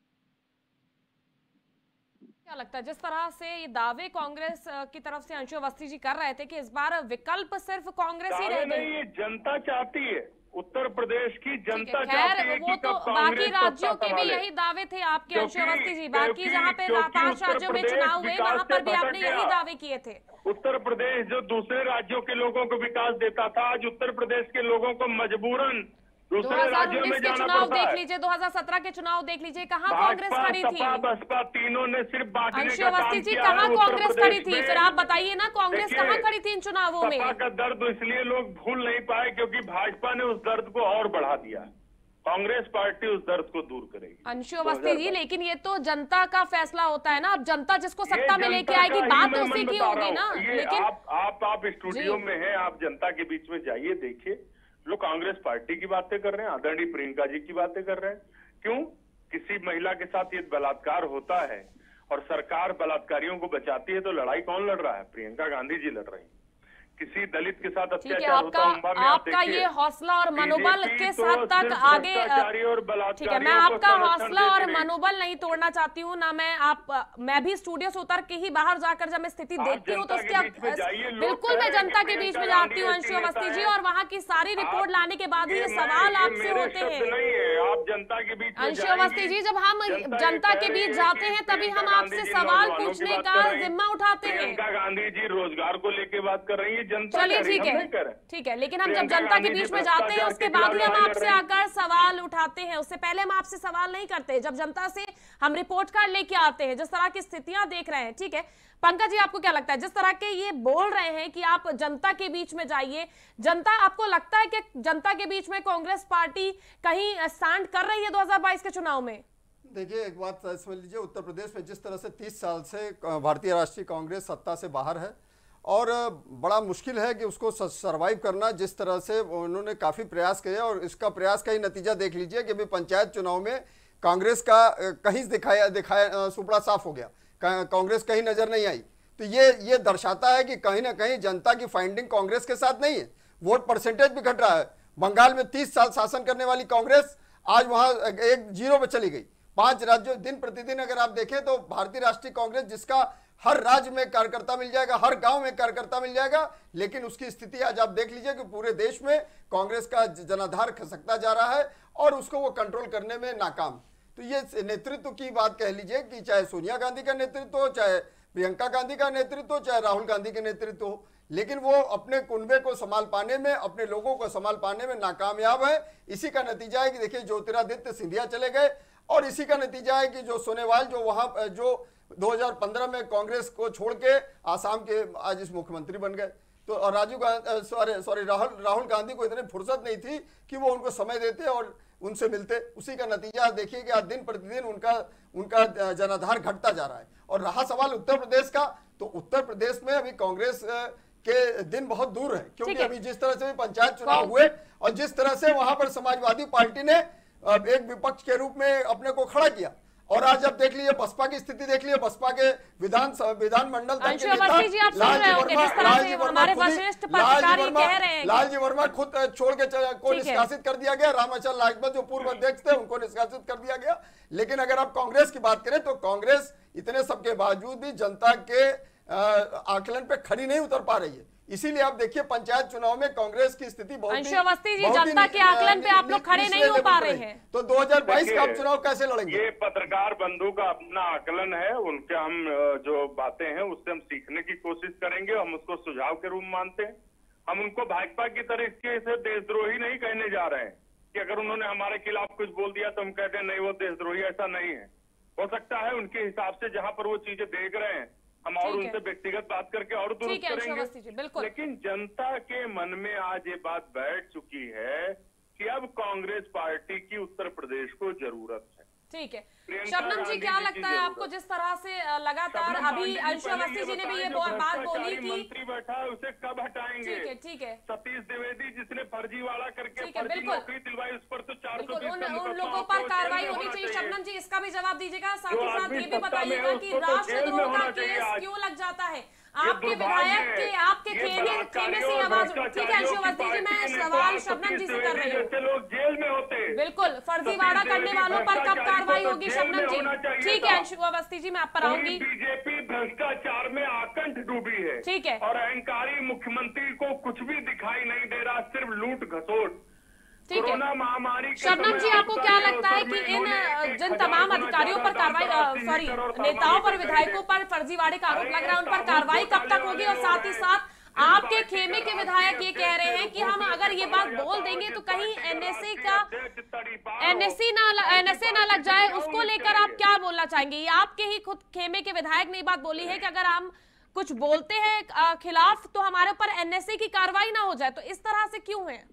क्या लगता है, जिस तरह से ये दावे कांग्रेस अ, की तरफ से अंशु अवस्थी जी कर रहे थे कि इस बार विकल्प सिर्फ कांग्रेस ही दावे रह नहीं, गई? ये जनता चाहती है, उत्तर प्रदेश की ठीक जनता है, चाहती है खैर वो कि तो कब बाकी कांग्रेस राज्यों सत्ता के भी संभाले। यही दावे थे आपके अंशु क्योंकि- अवस्थी जी। बाकी क्योंकि- जहाँ पे क्योंकि पांच उत्तर राज्यों में प्रदेश चुनाव हुए, विकास वहां से पर भी भटक आपने यही गया। दावे किए थे। उत्तर प्रदेश जो दूसरे राज्यों के लोगों को विकास देता था, आज उत्तर प्रदेश के लोगों को मजबूरन दूसरे राज्यों में दो हज़ार उन्नीस के जाना चुनाव पड़ता देख है। लीजिए, दो हज़ार सत्रह के चुनाव देख लीजिए, कहाँ कांग्रेस भाजपा, खड़ी थी? सपा, बसपा तीनों ने सिर्फ बांटने अंशु का काम अवस्थी जी, किया कहाँ है उत्तर कांग्रेस प्रदेश खड़ी थी? में। फिर आप बताइए ना, कांग्रेस देखिए, कहाँ खड़ी थी इन चुनावों में? सपा का दर्द इसलिए लोग भूल नहीं पाए क्योंकि भाजपा ने उस दर्द को और बढ़ा दिया। कांग्रेस पार्टी उस दर्द को दूर करेगी। अंशु अवस्थी जी, लेकिन ये तो जनता का फैसला होता है ना। अब जनता जिसको सत्ता में लेके जनता आएगी, का ही बात मैं तो उसी मन की बता होगी रहा ना। हूं। ये लेकिन आप आप आप स्टूडियो जी। में हैं, आप जनता के बीच में जाइए, देखिए लोग कांग्रेस पार्टी की बातें कर रहे हैं, आदरणीय प्रियंका जी की बातें कर रहे हैं। क्यों? किसी महिला के साथ ये बलात्कार होता है और सरकार बलात्कारियों को बचाती है, तो लड़ाई कौन लड़ रहा है? प्रियंका गांधी जी लड़ रही है। किसी दलित के साथ ठीक है, अत्याचार आपका होता है, अम्बा में आप आपका देखिए। ये हौसला और मनोबल बीजेपी किस तो हद तक सिर्फ आगे भ्रष्टाचारी और ठीक है, मैं बलात्कारियों को आपका संरक्षण हौसला देती और रही। मनोबल नहीं तोड़ना चाहती हूँ ना। मैं आप मैं भी स्टूडियो से उतर के ही बाहर जाकर जब मैं स्थिति आप देखती हूँ तो जनता के बीच में उसके जाइए, लोग बिल्कुल मैं कह रहे हैं जनता कि के बीच में प्रियंका जाती हूँ गांधी अंशु ऐसी अवस्थी नेता जी, है। और वहाँ की सारी रिपोर्ट आप- लाने के बाद ही ये ये मैं- सवाल ये आपसे मेरे होते शब्द हैं। नहीं है, आप जनता के बीच में अंशु जाएंगी। अवस्थी जी, जब हम जनता ये जनता कह के रही बीच है जाते कि हैं तभी हम प्रियंका आपसे गांधी जी सवाल नौजवानों की पूछने बात का कर रही हैं। जिम्मा उठाते हैं। प्रियंका गांधी जी रोजगार को लेके बात कर रही है, जनता चलिए कह रही ठीक हम है, नहीं कर रहे। ठीक है, लेकिन हम जब प्रियंका जनता के गांधी जी बीच में जाते हैं भ्रष्टाचार उसके के बाद ही खिलाफ हम लड़ आपसे रही हैं। आकर सवाल उठाते हैं। उससे पहले हम आपसे सवाल नहीं करते। जब जनता से हम रिपोर्ट कार्ड लेके आते हैं, जिस तरह की स्थितियां देख रहे हैं, ठीक है। पंकज जी, आपको क्या लगता है, जिस तरह के ये बोल रहे हैं कि आप जनता के बीच में जाइए, जनता, आपको लगता है कि जनता के बीच में कांग्रेस पार्टी कहीं स्टैंड कर रही है दो हज़ार बाईस के चुनाव में? देखिए, एक बात समझ लीजिए, उत्तर प्रदेश में जिस तरह से तीस साल से भारतीय राष्ट्रीय कांग्रेस सत्ता से बाहर है और बड़ा मुश्किल है कि उसको सरवाइव करना। जिस तरह से उन्होंने काफ़ी प्रयास किए और इसका प्रयास का ही नतीजा देख लीजिए कि अभी पंचायत चुनाव में कांग्रेस का कहीं दिखाया दिखाया सुपड़ा साफ हो गया, कांग्रेस कहीं नज़र नहीं आई। तो ये ये दर्शाता है कि कहीं ना कहीं जनता की फाइंडिंग कांग्रेस के साथ नहीं है। वोट परसेंटेज भी घट रहा है। बंगाल में तीस साल शासन करने वाली कांग्रेस आज वहाँ एक जीरो पे चली गई। पांच राज्यों, दिन प्रतिदिन अगर आप देखें तो भारतीय राष्ट्रीय कांग्रेस, जिसका हर राज्य में कार्यकर्ता मिल जाएगा, हर गांव में कार्यकर्ता मिल जाएगा, लेकिन उसकी स्थिति आज आप देख लीजिए कि पूरे देश में कांग्रेस का जनाधार खसकता जा रहा है और उसको वो कंट्रोल करने में नाकाम। तो ये नेतृत्व की बात कह लीजिए कि चाहे सोनिया गांधी का नेतृत्व हो, चाहे प्रियंका गांधी का नेतृत्व हो, चाहे राहुल गांधी के नेतृत्व हो, लेकिन वो अपने कुनबे को संभाल पाने में, अपने लोगों को संभाल पाने में नाकामयाब है। इसी का नतीजा है कि देखिए ज्योतिरादित्य सिंधिया चले गए, और इसी का नतीजा है कि जो सोनेवाल जो वहां जो दो हज़ार पंद्रह में कांग्रेस को छोड़ के आसाम के आज इस मुख्यमंत्री बन गए। तो और राजीव गांधी सॉरी सॉरी राहुल राहुल गांधी को इतनी फुर्सत नहीं थी कि वो उनको समय देते और उनसे मिलते। उसी का नतीजा देखिए कि आज दिन प्रतिदिन उनका उनका जनाधार घटता जा रहा है। और रहा सवाल उत्तर प्रदेश का, तो उत्तर प्रदेश में अभी कांग्रेस के दिन बहुत दूर है, क्योंकि अभी जिस तरह से पंचायत चुनाव हुए और जिस तरह से वहां पर समाजवादी पार्टी ने एक विपक्ष के रूप में अपने को खड़ा किया, और आज अब देख लीजिए बसपा की स्थिति देख लीजिए, बसपा के विधान विधानमंडल तक के नेता लालजी वर्मा खुद छोड़ के को निष्कासित कर दिया गया, रामाचल लाजपत जो पूर्व अध्यक्ष थे उनको निष्कासित कर दिया गया। लेकिन अगर आप कांग्रेस की बात करें तो कांग्रेस इतने सबके बावजूद भी जनता के आकलन पे खड़ी नहीं उतर पा रही है। इसीलिए आप देखिए पंचायत चुनाव में कांग्रेस की स्थिति बहुत अंशु अवस्थी जी, जनता के आकलन पे आप लोग खड़े नहीं हो पा रहे हैं, तो दो हज़ार बाईस का आप चुनाव कैसे लड़ेंगे? ये पत्रकार बंधु का अपना आकलन है, उनके हम जो बातें हैं उससे हम सीखने की कोशिश करेंगे, हम उसको सुझाव के रूप में मानते हैं। हम उनको भाजपा की तरह इसके से देशद्रोही नहीं कहने जा रहे हैं कि अगर उन्होंने हमारे खिलाफ कुछ बोल दिया तो हम कहते हैं नहीं वो देशद्रोही, ऐसा नहीं है। हो सकता है उनके हिसाब से जहां पर वो चीजें देख रहे हैं हम और उनसे व्यक्तिगत बात करके और दुरुस्त करेंगे। लेकिन जनता के मन में आज ये बात बैठ चुकी है कि अब कांग्रेस पार्टी की उत्तर प्रदेश को जरूरत है। ठीक है शबनम जी, क्या लगता है आपको जिस तरह से लगातार अभी अंशु अवस्थी जी ने भी ये बात बोली कि मंत्री बैठा है उसे कब हटाएंगे? ठीक है ठीक है सतीश द्विवेदी जिसने फर्जीवाड़ा करके फर्जी नौकरी दिलवाई उस पर तो चार सौ उन, उन लोगों पर कार्रवाई होनी चाहिए। शबनम जी इसका भी जवाब दीजिएगा, साथ ही साथ ये भी बताइएगा कि राष्ट्रद्रोह का केस क्यों लग जाता है आपके विधायक के आपके खेमे खेमे से आवाज। ठीक है अंशु अवस्थी जी, मैं सवाल शबनम जी से कर रही हूँ। लोग जेल में होते बिल्कुल, फर्जीवाड़ा करने वालों पर कब कार्रवाई होगी शबनम जी? ठीक है अंशु अवस्थी जी, मैं आप पर आऊंगी। बीजेपी भ्रष्टाचार में आकंठ डूबी है, ठीक है, और अहंकारी मुख्यमंत्री को कुछ भी दिखाई नहीं दे रहा, सिर्फ लूट घसोट। ठीक है महामारी शबनम जी, आपको क्या लगता है कि इन जिन तमाम अधिकारियों पर कार्रवाई सॉरी नेताओं पर विधायकों पर फर्जीवाड़े का आरोप लग रहा है उन पर कार्रवाई कब तक होगी? और साथ ही साथ आपके खेमे के विधायक ये कह रहे हैं कि हम अगर ये बात बोल देंगे तो कहीं एनएसए का एनएसए ना एनएसए ना लग जाए, उसको लेकर आप क्या बोलना चाहेंगे? ये आपके ही खुद खेमे के विधायक ने ये बात बोली है कि अगर हम कुछ बोलते हैं खिलाफ तो हमारे ऊपर एनएसए की कार्रवाई ना हो जाए, तो इस तरह से क्यों है?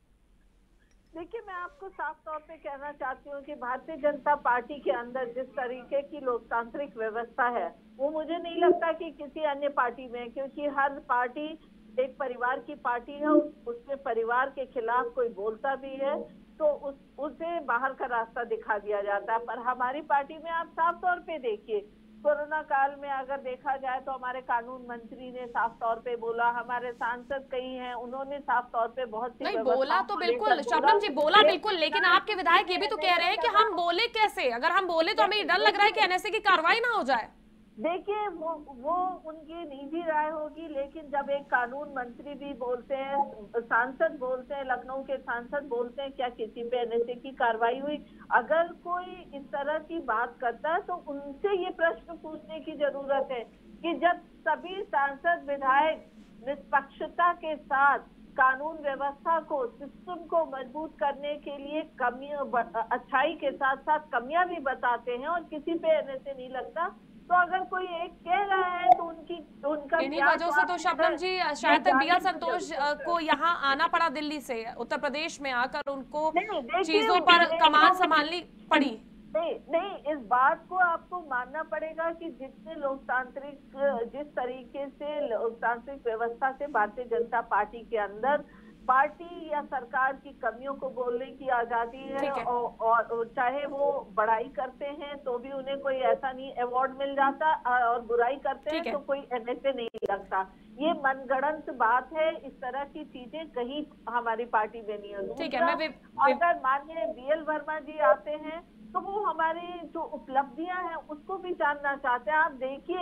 देखिए, मैं आपको साफ तौर पे कहना चाहती हूँ कि भारतीय जनता पार्टी के अंदर जिस तरीके की लोकतांत्रिक व्यवस्था है वो मुझे नहीं लगता कि किसी अन्य पार्टी में, क्योंकि हर पार्टी एक परिवार की पार्टी है, उसमें परिवार के खिलाफ कोई बोलता भी है तो उस उसे बाहर का रास्ता दिखा दिया जाता है। पर हमारी पार्टी में आप साफ तौर पे देखिए, कोरोना काल में अगर देखा जाए तो हमारे कानून मंत्री ने साफ तौर पे बोला, हमारे सांसद कई हैं उन्होंने साफ तौर पे बहुत सी नहीं बोला तो बिल्कुल शबनम जी बोला बिल्कुल, लेकिन आपके विधायक ये भी तो कह रहे हैं कि हम बोले कैसे? अगर हम बोले तो हमें डर लग रहा है कि एनएसए की कार्रवाई ना हो जाए। देखिए वो वो उनकी निजी राय होगी, लेकिन जब एक कानून मंत्री भी बोलते हैं, सांसद बोलते हैं, लखनऊ के सांसद बोलते हैं, क्या किसी पे एनएसए की कार्रवाई हुई? अगर कोई इस तरह की बात करता है तो उनसे ये प्रश्न पूछने की जरूरत है कि जब सभी सांसद विधायक निष्पक्षता के साथ कानून व्यवस्था को, सिस्टम को मजबूत करने के लिए कमियां, अच्छाई के साथ साथ कमियां भी बताते हैं और किसी पे एनएसए नहीं लगता, तो अगर कोई एक कह रहा है तो उनकी उनका इन्हीं वजह से तो शबनम जी शायद तक बी एल संतोष को यहाँ आना पड़ा दिल्ली से, उत्तर प्रदेश में आकर उनको चीजों पर कमान संभालनी पड़ी। नहीं नहीं इस बात को आपको मानना पड़ेगा कि जितने लोकतांत्रिक जिस तरीके से लोकतांत्रिक व्यवस्था से भारतीय जनता पार्टी के अंदर पार्टी या सरकार की कमियों को बोलने की आजादी है, है। और, और चाहे वो बड़ाई करते हैं तो भी उन्हें कोई ऐसा नहीं अवार्ड मिल जाता, और बुराई करते हैं तो कोई एनएसए नहीं लगता। ये मनगढ़ंत बात है, इस तरह की चीजें कहीं हमारी पार्टी में नहीं है। अगर माननीय बी एल वर्मा जी आते हैं तो वो हमारी जो उपलब्धियां हैं उसको भी जानना चाहते हैं। आप देखिए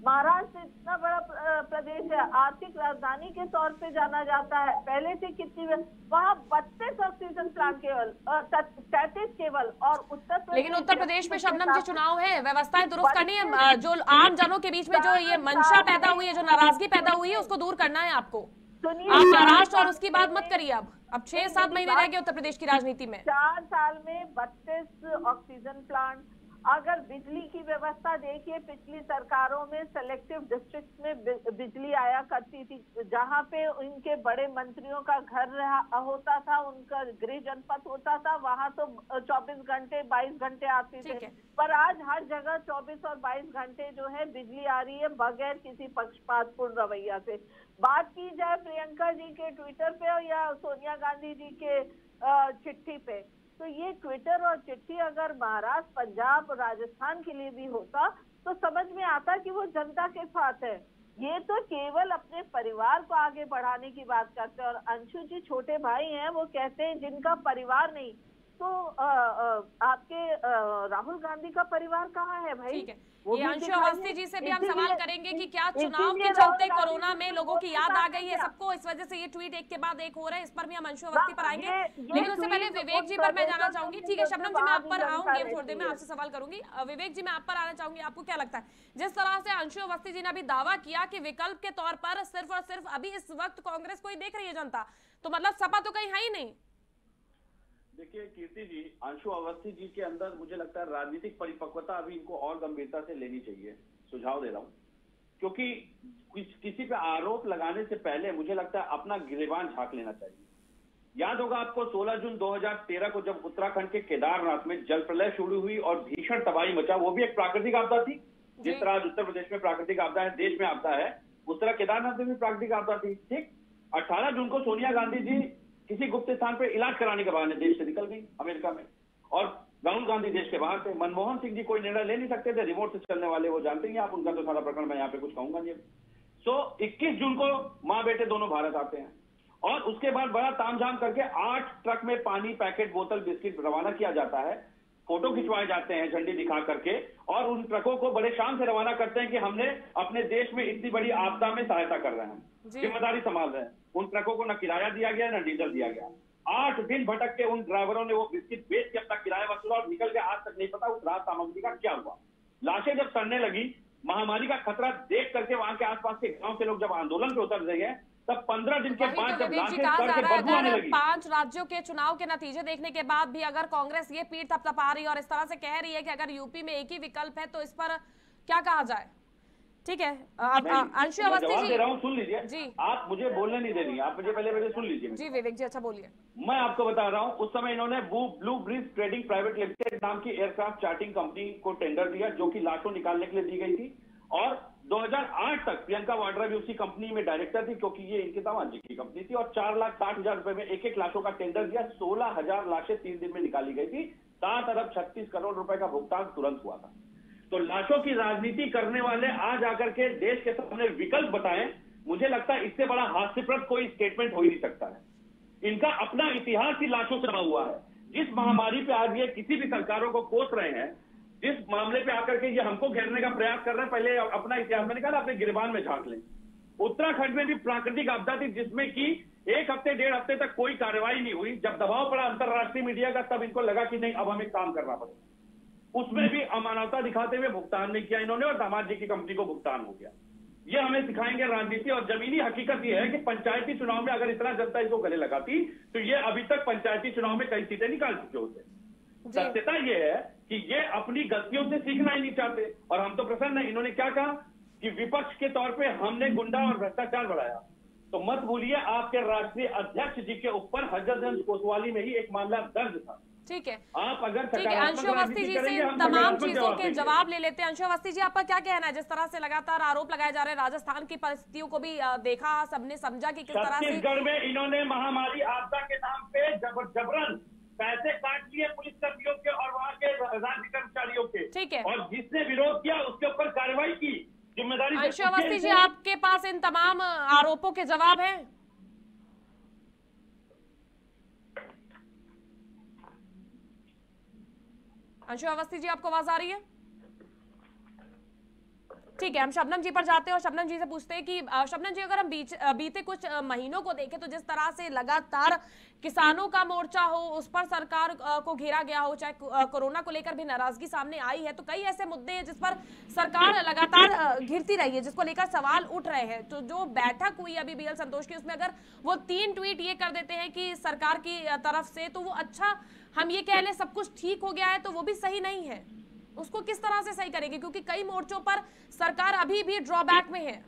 महाराष्ट्र इतना बड़ा प्रदेश है, आर्थिक राजधानी के तौर पे जाना जाता है। पहले से कितनी वहाँ बत्तीस ऑक्सीजन प्लांट केवल, तैतीस केवल, और उत्तर प्रदेश, लेकिन उत्तर प्रदेश में शबनम जी चुनाव है, व्यवस्थाएं दुरुस्त करनी है, जो आम जनों के बीच में जो ये मंशा पैदा हुई है, जो नाराजगी पैदा हुई है, उसको दूर करना है आपको। आप महाराष्ट्र और उसकी बात मत करिए। अब अब छह सात महीने रह गए उत्तर प्रदेश की राजनीति में। चार साल में बत्तीस ऑक्सीजन प्लांट। अगर बिजली की व्यवस्था देखिए, पिछली सरकारों में सेलेक्टिव डिस्ट्रिक्ट में बिजली आया करती थी, जहां पे उनके बड़े मंत्रियों का घर रहा होता था, उनका गृह जनपद होता था, वहां तो चौबीस घंटे बाईस घंटे आती थी। पर आज हर जगह चौबीस और बाईस घंटे जो है बिजली आ रही है, बगैर किसी पक्षपातपूर्ण रवैया से। बात की जाए प्रियंका जी के ट्विटर पे या सोनिया गांधी जी के चिट्ठी पे, तो ये ट्विटर और चिट्ठी अगर महाराष्ट्र, पंजाब, राजस्थान के लिए भी होता तो समझ में आता कि वो जनता के साथ है। ये तो केवल अपने परिवार को आगे बढ़ाने की बात करते हैं। और अंशु जी छोटे भाई हैं, वो कहते हैं जिनका परिवार नहीं, तो आ, आ, आपके आ, राहुल गांधी का परिवार कहाँ है भाई? ठीक है, ये अंशु अवस्थी जी से भी हम सवाल करेंगे कि क्या चुनाव के चलते कोरोना में लोगों की याद आ गई है सबको, इस वजह से ये ट्वीट एक के बाद एक हो रहा है, इस पर भी हम अंशु अवस्थी पर आएंगे। लेकिन उससे पहले विवेक जी पर मैं जाना चाहूंगी। ठीक है शबनम जी, मैं आप पर आऊंगी, थोड़ी देर में आपसे सवाल करूंगी। विवेक जी, मैं आप पर आना चाहूंगी। आपको क्या लगता है, जिस तरह से अंशु अवस्थी जी ने अभी दावा किया कि विकल्प के तौर पर सिर्फ और सिर्फ अभी इस वक्त कांग्रेस को ही देख रही है जनता, तो मतलब सपा तो कहीं है ही नहीं। देखिए कीर्ति जी, अंशु अवस्थी जी के अंदर मुझे लगता है राजनीतिक परिपक्वता अभी इनको और गंभीरता से लेनी चाहिए, सुझाव दे रहा हूं। क्योंकि किसी पे आरोप लगाने से पहले मुझे लगता है अपना गिरेबान झांक लेना चाहिए। याद होगा आपको सोलह जून दो हज़ार तेरह को जब उत्तराखंड के केदारनाथ में जल प्रलय शुरू हुई और भीषण तबाही मचा, वो भी एक प्राकृतिक आपदा थी। जिस तरह आज उत्तर प्रदेश में प्राकृतिक आपदा है, देश में आपदा है, उस तरह केदारनाथ में भी प्राकृतिक आपदा थी। ठीक, अठारह जून को सोनिया गांधी जी किसी गुप्त स्थान पर इलाज कराने के बहाने देश से निकल गई अमेरिका में, और राहुल गांधी देश के बाहर थे। मनमोहन सिंह जी कोई निर्णय ले नहीं सकते थे, रिमोट से चलने वाले, वो जानते ही आप, उनका तो सारा प्रकरण मैं यहाँ पे कुछ कहूंगा नहीं। सो इक्कीस जून को माँ बेटे दोनों भारत आते हैं, और उसके बाद बड़ा तामझाम करके आठ ट्रक में पानी, पैकेट, बोतल, बिस्किट रवाना किया जाता है। फोटो खिंचवाए जाते हैं झंडी दिखा करके, और उन ट्रकों को बड़े शान से रवाना करते हैं कि हमने अपने देश में इतनी बड़ी आपदा में सहायता कर रहे हैं, जिम्मेदारी संभाल रहे हैं। उन ट्रकों को न किराया दिया गया न डीजल दिया गया। आठ दिन भटक के उन ड्राइवरों ने वो बिस्किट बेच के अपना किराया वसूला और निकल के आज तक नहीं पता उस राहत सामग्री का क्या हुआ। लाशें जब सड़ने लगी, महामारी का खतरा देख करके वहां के आसपास के गांव के लोग जब आंदोलन पे उतर रहे, तब पंद्रह दिन के बाद जब लाशें सड़ के बदबू आने लगी। पांच राज्यों के चुनाव के नतीजे देखने के बाद भी अगर कांग्रेस ये पीठ थपथपा रही है और इस तरह से कह रही है कि अगर यूपी में एक ही विकल्प है, तो इस पर क्या कहा जाए? ठीक है अंशु अवस्थी जी, सुन लीजिए जी, आप मुझे बोलने नहीं दे रही, आप मुझे पहले पहले सुन लीजिए जी। विवेक जी अच्छा बोलिए। मैं आपको बता रहा हूं, उस समय इन्होंने blue bridge trading private limited नाम की एयरक्राफ्ट चार्टिंग कंपनी को टेंडर दिया, जो कि लाशों निकालने के लिए दी गई थी। और दो हज़ार आठ तक प्रियंका वाड्रा भी उसी कंपनी में डायरेक्टर थी, क्योंकि ये इनके दामाद जी की कंपनी थी। और चार लाख साठ हजार रुपए में एक एक लाशों का टेंडर दिया। सोलह हजार लाशें तीन दिन में निकाली गई थी। सात अरब छत्तीस करोड़ रुपए का भुगतान तुरंत हुआ था। तो लाशों की राजनीति करने वाले आज आकर के देश के सामने विकल्प बताएं, मुझे लगता है इससे बड़ा हास्यप्रद कोई स्टेटमेंट हो ही नहीं सकता है। इनका अपना इतिहास ही लाशों से भरा हुआ है। जिस महामारी पे आज ये किसी भी सरकारों को कोस रहे हैं, जिस मामले पे आकर के ये हमको घेरने का प्रयास कर रहे हैं, पहले अपना इतिहास में निकाला, अपने गिरबान में झांक लें। उत्तराखंड में भी प्राकृतिक आपदा थी, जिसमें कि एक हफ्ते डेढ़ हफ्ते तक कोई कार्रवाई नहीं हुई। जब दबाव पड़ा अंतरराष्ट्रीय मीडिया का, तब इनको लगा कि नहीं अब हमें काम करना पड़ेगा। उसमें भी अमानवता दिखाते हुए भुगतान नहीं किया इन्होंने, और दामाद जी की कंपनी को भुगतान हो गया। ये हमें सिखाएंगे राजनीति। और जमीनी हकीकत ये है कि पंचायती चुनाव में अगर इतना जनता इसको गले लगाती, तो ये अभी तक पंचायती चुनाव में कई सीटें निकाल चुके होते। सत्यता ये है कि ये अपनी गलतियों से सीखना ही नहीं चाहते, और हम तो प्रसन्न है। इन्होंने क्या कहा कि विपक्ष के तौर पे हमने गुंडा और भ्रष्टाचार बढ़ाया। तो मत भूलिए, आपके राष्ट्रीय अध्यक्ष जी के ऊपर हजरतगंज कोतवाली में ही एक मामला दर्ज था। ठीक है, आप अगर ठीक है, अंशु अवस्थी जी से तमाम चीजों के जवाब ले लेते हैं। अंशु अवस्थी जी, आपका क्या कहना है? जिस तरह से लगातार आरोप लगाए जा रहे हैं, राजस्थान की परिस्थितियों को भी देखा, सबने समझा कि किस तरह से छत्तीसगढ़ में इन्होंने महामारी आपदा के नाम पे जबर जबरन पैसे काट लिए पुलिस कर्मियों के और वहाँ के राज्य कर्मचारियों के। ठीक है, और जिसने विरोध किया उसके ऊपर कार्रवाई की, जिम्मेदारी। अंशु अवस्थी जी, आपके पास इन तमाम आरोपों के जवाब हैं? अंशु अवस्थी जी, आपको आवाज आ रही है? ठीक है, हम शबनम जी पर जाते हैं और शबनम जी से पूछते हैं कि शबनम जी, अगर हम बीच बीते कुछ महीनों को देखें तो जिस तरह से लगातार किसानों का मोर्चा हो, उस पर सरकार को घेरा गया हो, चाहे कोरोना को लेकर भी नाराजगी सामने आई है, तो कई ऐसे मुद्दे हैं जिस पर सरकार लगातार घिरती रही है, जिसको लेकर सवाल उठ रहे हैं। तो जो बैठक हुई अभी बी एल संतोष की, उसमें अगर वो तीन ट्वीट ये कर देते हैं कि सरकार की तरफ से, तो वो अच्छा, हम ये कह लें सब कुछ ठीक हो गया है, तो वो भी सही नहीं है। उसको किस तरह से सही करेंगे, क्योंकि कई मोर्चों पर सरकार अभी भी ड्रॉबैक में है।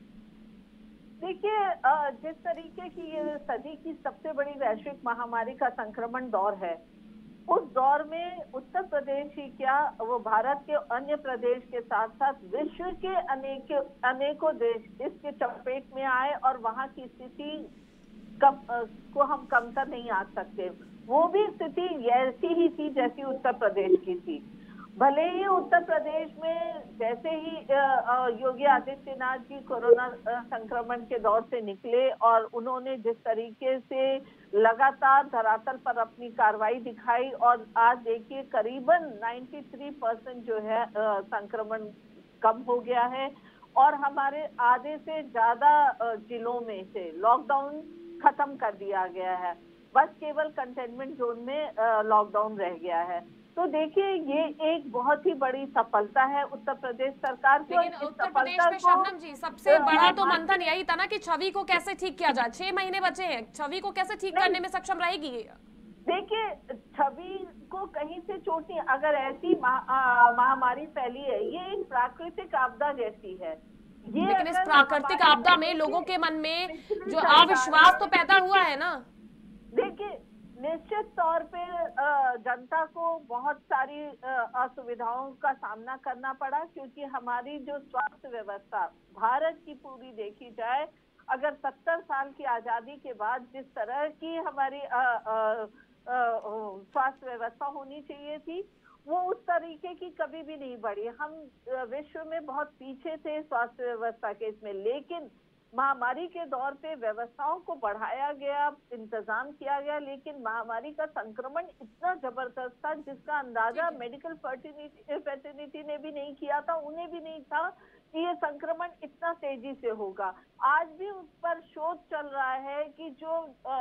देखिए, जिस तरीके की ये सदी की सबसे बड़ी वैश्विक महामारी का संक्रमण दौर है, उस दौर में उत्तर प्रदेश ही क्या, वो भारत के अन्य प्रदेश के साथ साथ विश्व के अनेक अनेकों देश इसके चपेट में आए और वहां की स्थिति कम को हम कमतर नहीं आंक सकते। वो भी स्थिति ऐसी ही थी जैसी उत्तर प्रदेश की थी। भले ही उत्तर प्रदेश में जैसे ही योगी आदित्यनाथ जी कोरोना संक्रमण के दौर से निकले और उन्होंने जिस तरीके से लगातार धरातल पर अपनी कार्रवाई दिखाई, और आज देखिए करीबन तिरानवे परसेंट जो है संक्रमण कम हो गया है और हमारे आधे से ज्यादा जिलों में से लॉकडाउन खत्म कर दिया गया है। बस केवल कंटेनमेंट जोन में लॉकडाउन रह गया है। तो देखिए, ये एक बहुत ही बड़ी सफलता है उत्तर प्रदेश सरकार की। लेकिन उत्तर प्रदेश में शबनम जी सबसे बड़ा तो मंथन यही था ना कि छवि को कैसे ठीक किया जाए। छह महीने बचे हैं, छवि को कैसे ठीक करने में सक्षम रहेगी? देखिए, छवि को कहीं से चोट नहीं, अगर ऐसी महामारी फैली है, ये एक प्राकृतिक आपदा जैसी है। ये लेकिन इस प्राकृतिक आपदा में लोगों के मन में जो अविश्वास तो पैदा हुआ है ना। देखिए, निश्चित तौर पे जनता को बहुत सारी असुविधाओं का सामना करना पड़ा, क्योंकि हमारी जो स्वास्थ्य व्यवस्था भारत की पूरी देखी जाए, अगर सत्तर साल की आजादी के बाद जिस तरह की हमारी स्वास्थ्य व्यवस्था होनी चाहिए थी, वो उस तरीके की कभी भी नहीं बढ़ी। हम विश्व में बहुत पीछे थे स्वास्थ्य व्यवस्था के इसमें, लेकिन महामारी के दौर पे व्यवस्थाओं को बढ़ाया गया, इंतजाम किया गया, लेकिन महामारी का संक्रमण इतना जबरदस्त था जिसका अंदाजा मेडिकल फर्टिलिटी फैटर्निटी ने भी नहीं किया था, उन्हें भी नहीं था कि ये संक्रमण इतना तेजी से होगा। आज भी उस पर शोध चल रहा है कि जो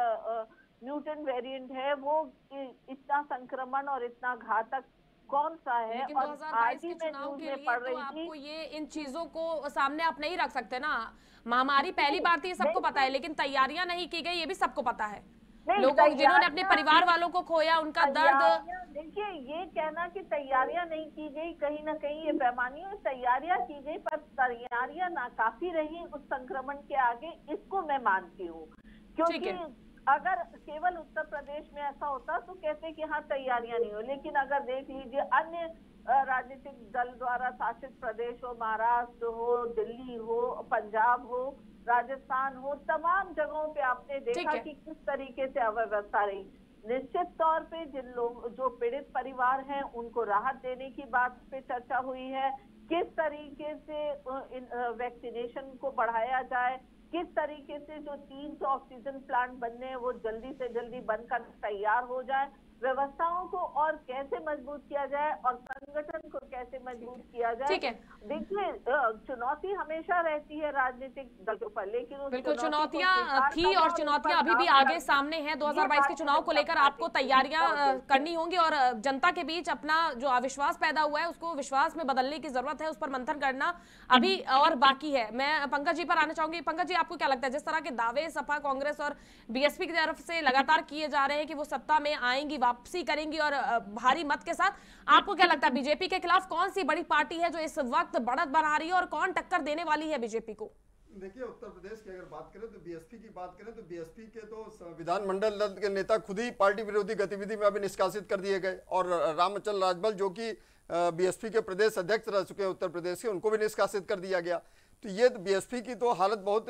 म्यूटेंट वेरिएंट है वो इतना संक्रमण और इतना घातक कौन सा है। लेकिन और दो हज़ार बाईस के चुनाव के लिए तो आपको ये इन चीजों को सामने आप नहीं रख सकते ना। महामारी पहली बार थी, सबको पता है, लेकिन तैयारियां नहीं की गई, ये भी सबको पता है। लोगों जिन्होंने अपने परिवार वालों को खोया, उनका दर्द। देखिए, ये कहना कि तैयारियां नहीं की गई, कहीं ना कहीं ये बेईमानी है। तैयारियां की गई, पर तैयारियां नाकाफी रही उस संक्रमण के आगे, इसको मैं मानती हूँ। क्योंकि अगर केवल उत्तर प्रदेश में ऐसा होता तो कहते कि हाँ तैयारियां नहीं हो, लेकिन अगर देख लीजिए अन्य राजनीतिक दल द्वारा शासित प्रदेश हो, महाराष्ट्र हो, दिल्ली हो, पंजाब हो, राजस्थान हो, तमाम जगहों पे आपने देखा कि किस तरीके से अव्यवस्था रही। निश्चित तौर पे जिन लोग जो पीड़ित परिवार हैं उनको राहत देने की बात पे चर्चा हुई है, किस तरीके से वैक्सीनेशन को बढ़ाया जाए, किस तरीके से जो तीन सौ ऑक्सीजन प्लांट बनने हैं वो जल्दी से जल्दी बनकर तैयार हो जाए, व्यवस्थाओं को और कैसे मजबूत किया जाए और संगठन को कैसे मजबूत किया जाए। ठीक है, देखिए, चुनौती हमेशा रहती है राजनीतिक दलों पर, लेकिन बिल्कुल चुनौतियां थी और चुनौतियां अभी भी आगे सामने हैं। दो हज़ार बाईस के चुनाव को लेकर आपको तैयारियां करनी होंगी और जनता के बीच अपना जो अविश्वास पैदा हुआ है उसको विश्वास में बदलने की जरूरत है, उस पर मंथन करना अभी और बाकी है। मैं पंकज जी पर आना चाहूंगी। पंकज जी, आपको क्या लगता है, जिस तरह के दावे सपा, कांग्रेस और बीएसपी की तरफ से लगातार किए जा रहे हैं कि वो सत्ता में आएंगी, वापसी करेंगी और भारी मत के साथ, आपको क्या लगता है बीजेपी के खिलाफ कौन सी बड़ी पार्टी है जो इस वक्त बढ़त बना रही है और कौन टक्कर देने वाली है बीजेपी को? देखिए, उत्तर प्रदेश की अगर बात करें तो बीएसपी की बात करें तो बीएसपी के तो विधानमंडल दल के नेता खुद ही पार्टी विरोधी गतिविधि में अभी निष्कासित कर दिए गए और रामचंद्र राजभर जो कि बीएसपी के प्रदेश अध्यक्ष रह चुके हैं उत्तर प्रदेश के, उनको भी निष्कासित कर दिया गया। तो ये बीएसपी की तो हालत बहुत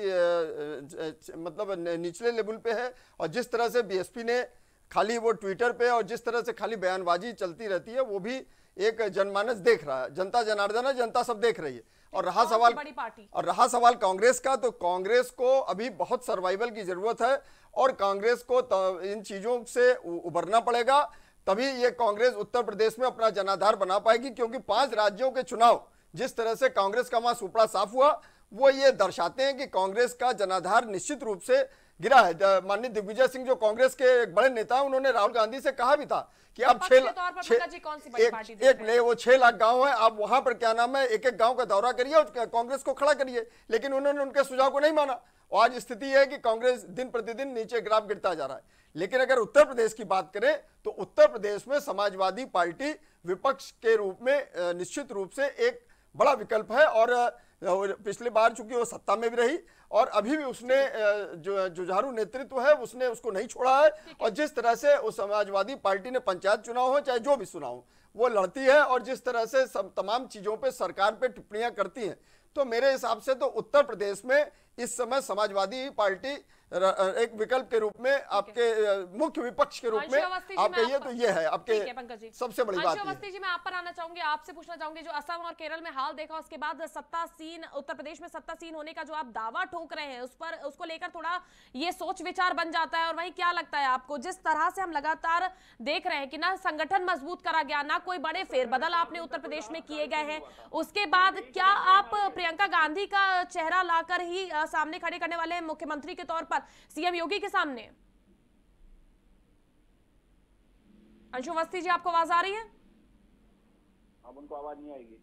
ही मतलब निचले लेवल पे है और जिस तरह से बीएसपी ने खाली वो ट्विटर पे और जिस तरह से खाली बयानबाजी चलती रहती है वो भी एक जनमानस देख रहा है, जनता जनार्दन है, जनता सब देख रही है। और रहा सवाल और रहा सवाल कांग्रेस का, तो कांग्रेस को अभी बहुत सर्वाइवल की जरूरत है और कांग्रेस को इन चीजों से उबरना पड़ेगा, तभी ये कांग्रेस उत्तर प्रदेश में अपना जनाधार बना पाएगी। क्योंकि पांच राज्यों के चुनाव जिस तरह से कांग्रेस का वहां सुपड़ा साफ हुआ, वो ये दर्शाते हैं कि कांग्रेस का जनाधार निश्चित रूप से गिरा है। माननीय दिग्विजय सिंह जो कांग्रेस के एक बड़े नेता, उन्होंने राहुल गांधी से कहा भी था कि अब छह एक, एक ले वो छह लाख गांव है, आप वहां पर क्या नाम है एक एक गांव का दौरा करिए और कांग्रेस को खड़ा करिए, लेकिन उन्होंने उनके सुझाव को नहीं माना। और आज स्थिति है कि कांग्रेस दिन प्रतिदिन नीचे ग्राफ गिरता जा रहा है। लेकिन अगर उत्तर प्रदेश की बात करें तो उत्तर प्रदेश में समाजवादी पार्टी विपक्ष के रूप में निश्चित रूप से एक बड़ा विकल्प है। और पिछली बार चूंकि वो सत्ता में भी रही और अभी भी उसने जो जुझारू नेतृत्व है उसने उसको नहीं छोड़ा है। और जिस तरह से उस समाजवादी पार्टी ने पंचायत चुनाव हो चाहे जो भी चुनाव हो वो लड़ती है और जिस तरह से सब तमाम चीजों पे सरकार पे टिप्पणियां करती हैं, तो मेरे हिसाब से तो उत्तर प्रदेश में इस समय समाजवादी पार्टी एक विकल्प के रूप में आपके मुख्य विपक्ष के रूप में आप कहिए तो ये है आपके सबसे बड़ी बात। अवस्थी जी, मैं आप पर आना चाहूंगी, आपसे पूछना चाहूंगी, जो असम और केरल में हाल देखा उसके बाद सत्तासीन उत्तर प्रदेश में सत्तासीन होने का जो आप दावा ठोक रहे हैं उस पर उसको लेकर थोड़ा ये सोच विचार बन जाता है। और वहीं क्या लगता है आपको, जिस तरह से हम लगातार देख रहे हैं कि ना संगठन मजबूत करा गया, ना कोई बड़े फेरबदल आपने उत्तर प्रदेश में किए गए हैं, उसके बाद क्या आप प्रियंका गांधी का चेहरा लाकर ही सामने खड़े करने वाले हैं मुख्यमंत्री के तौर पर सीएम योगी के सामने? अंशु अवस्थी जी, आपको आवाज आ रही है? अब उनको आवाज नहीं आएगी।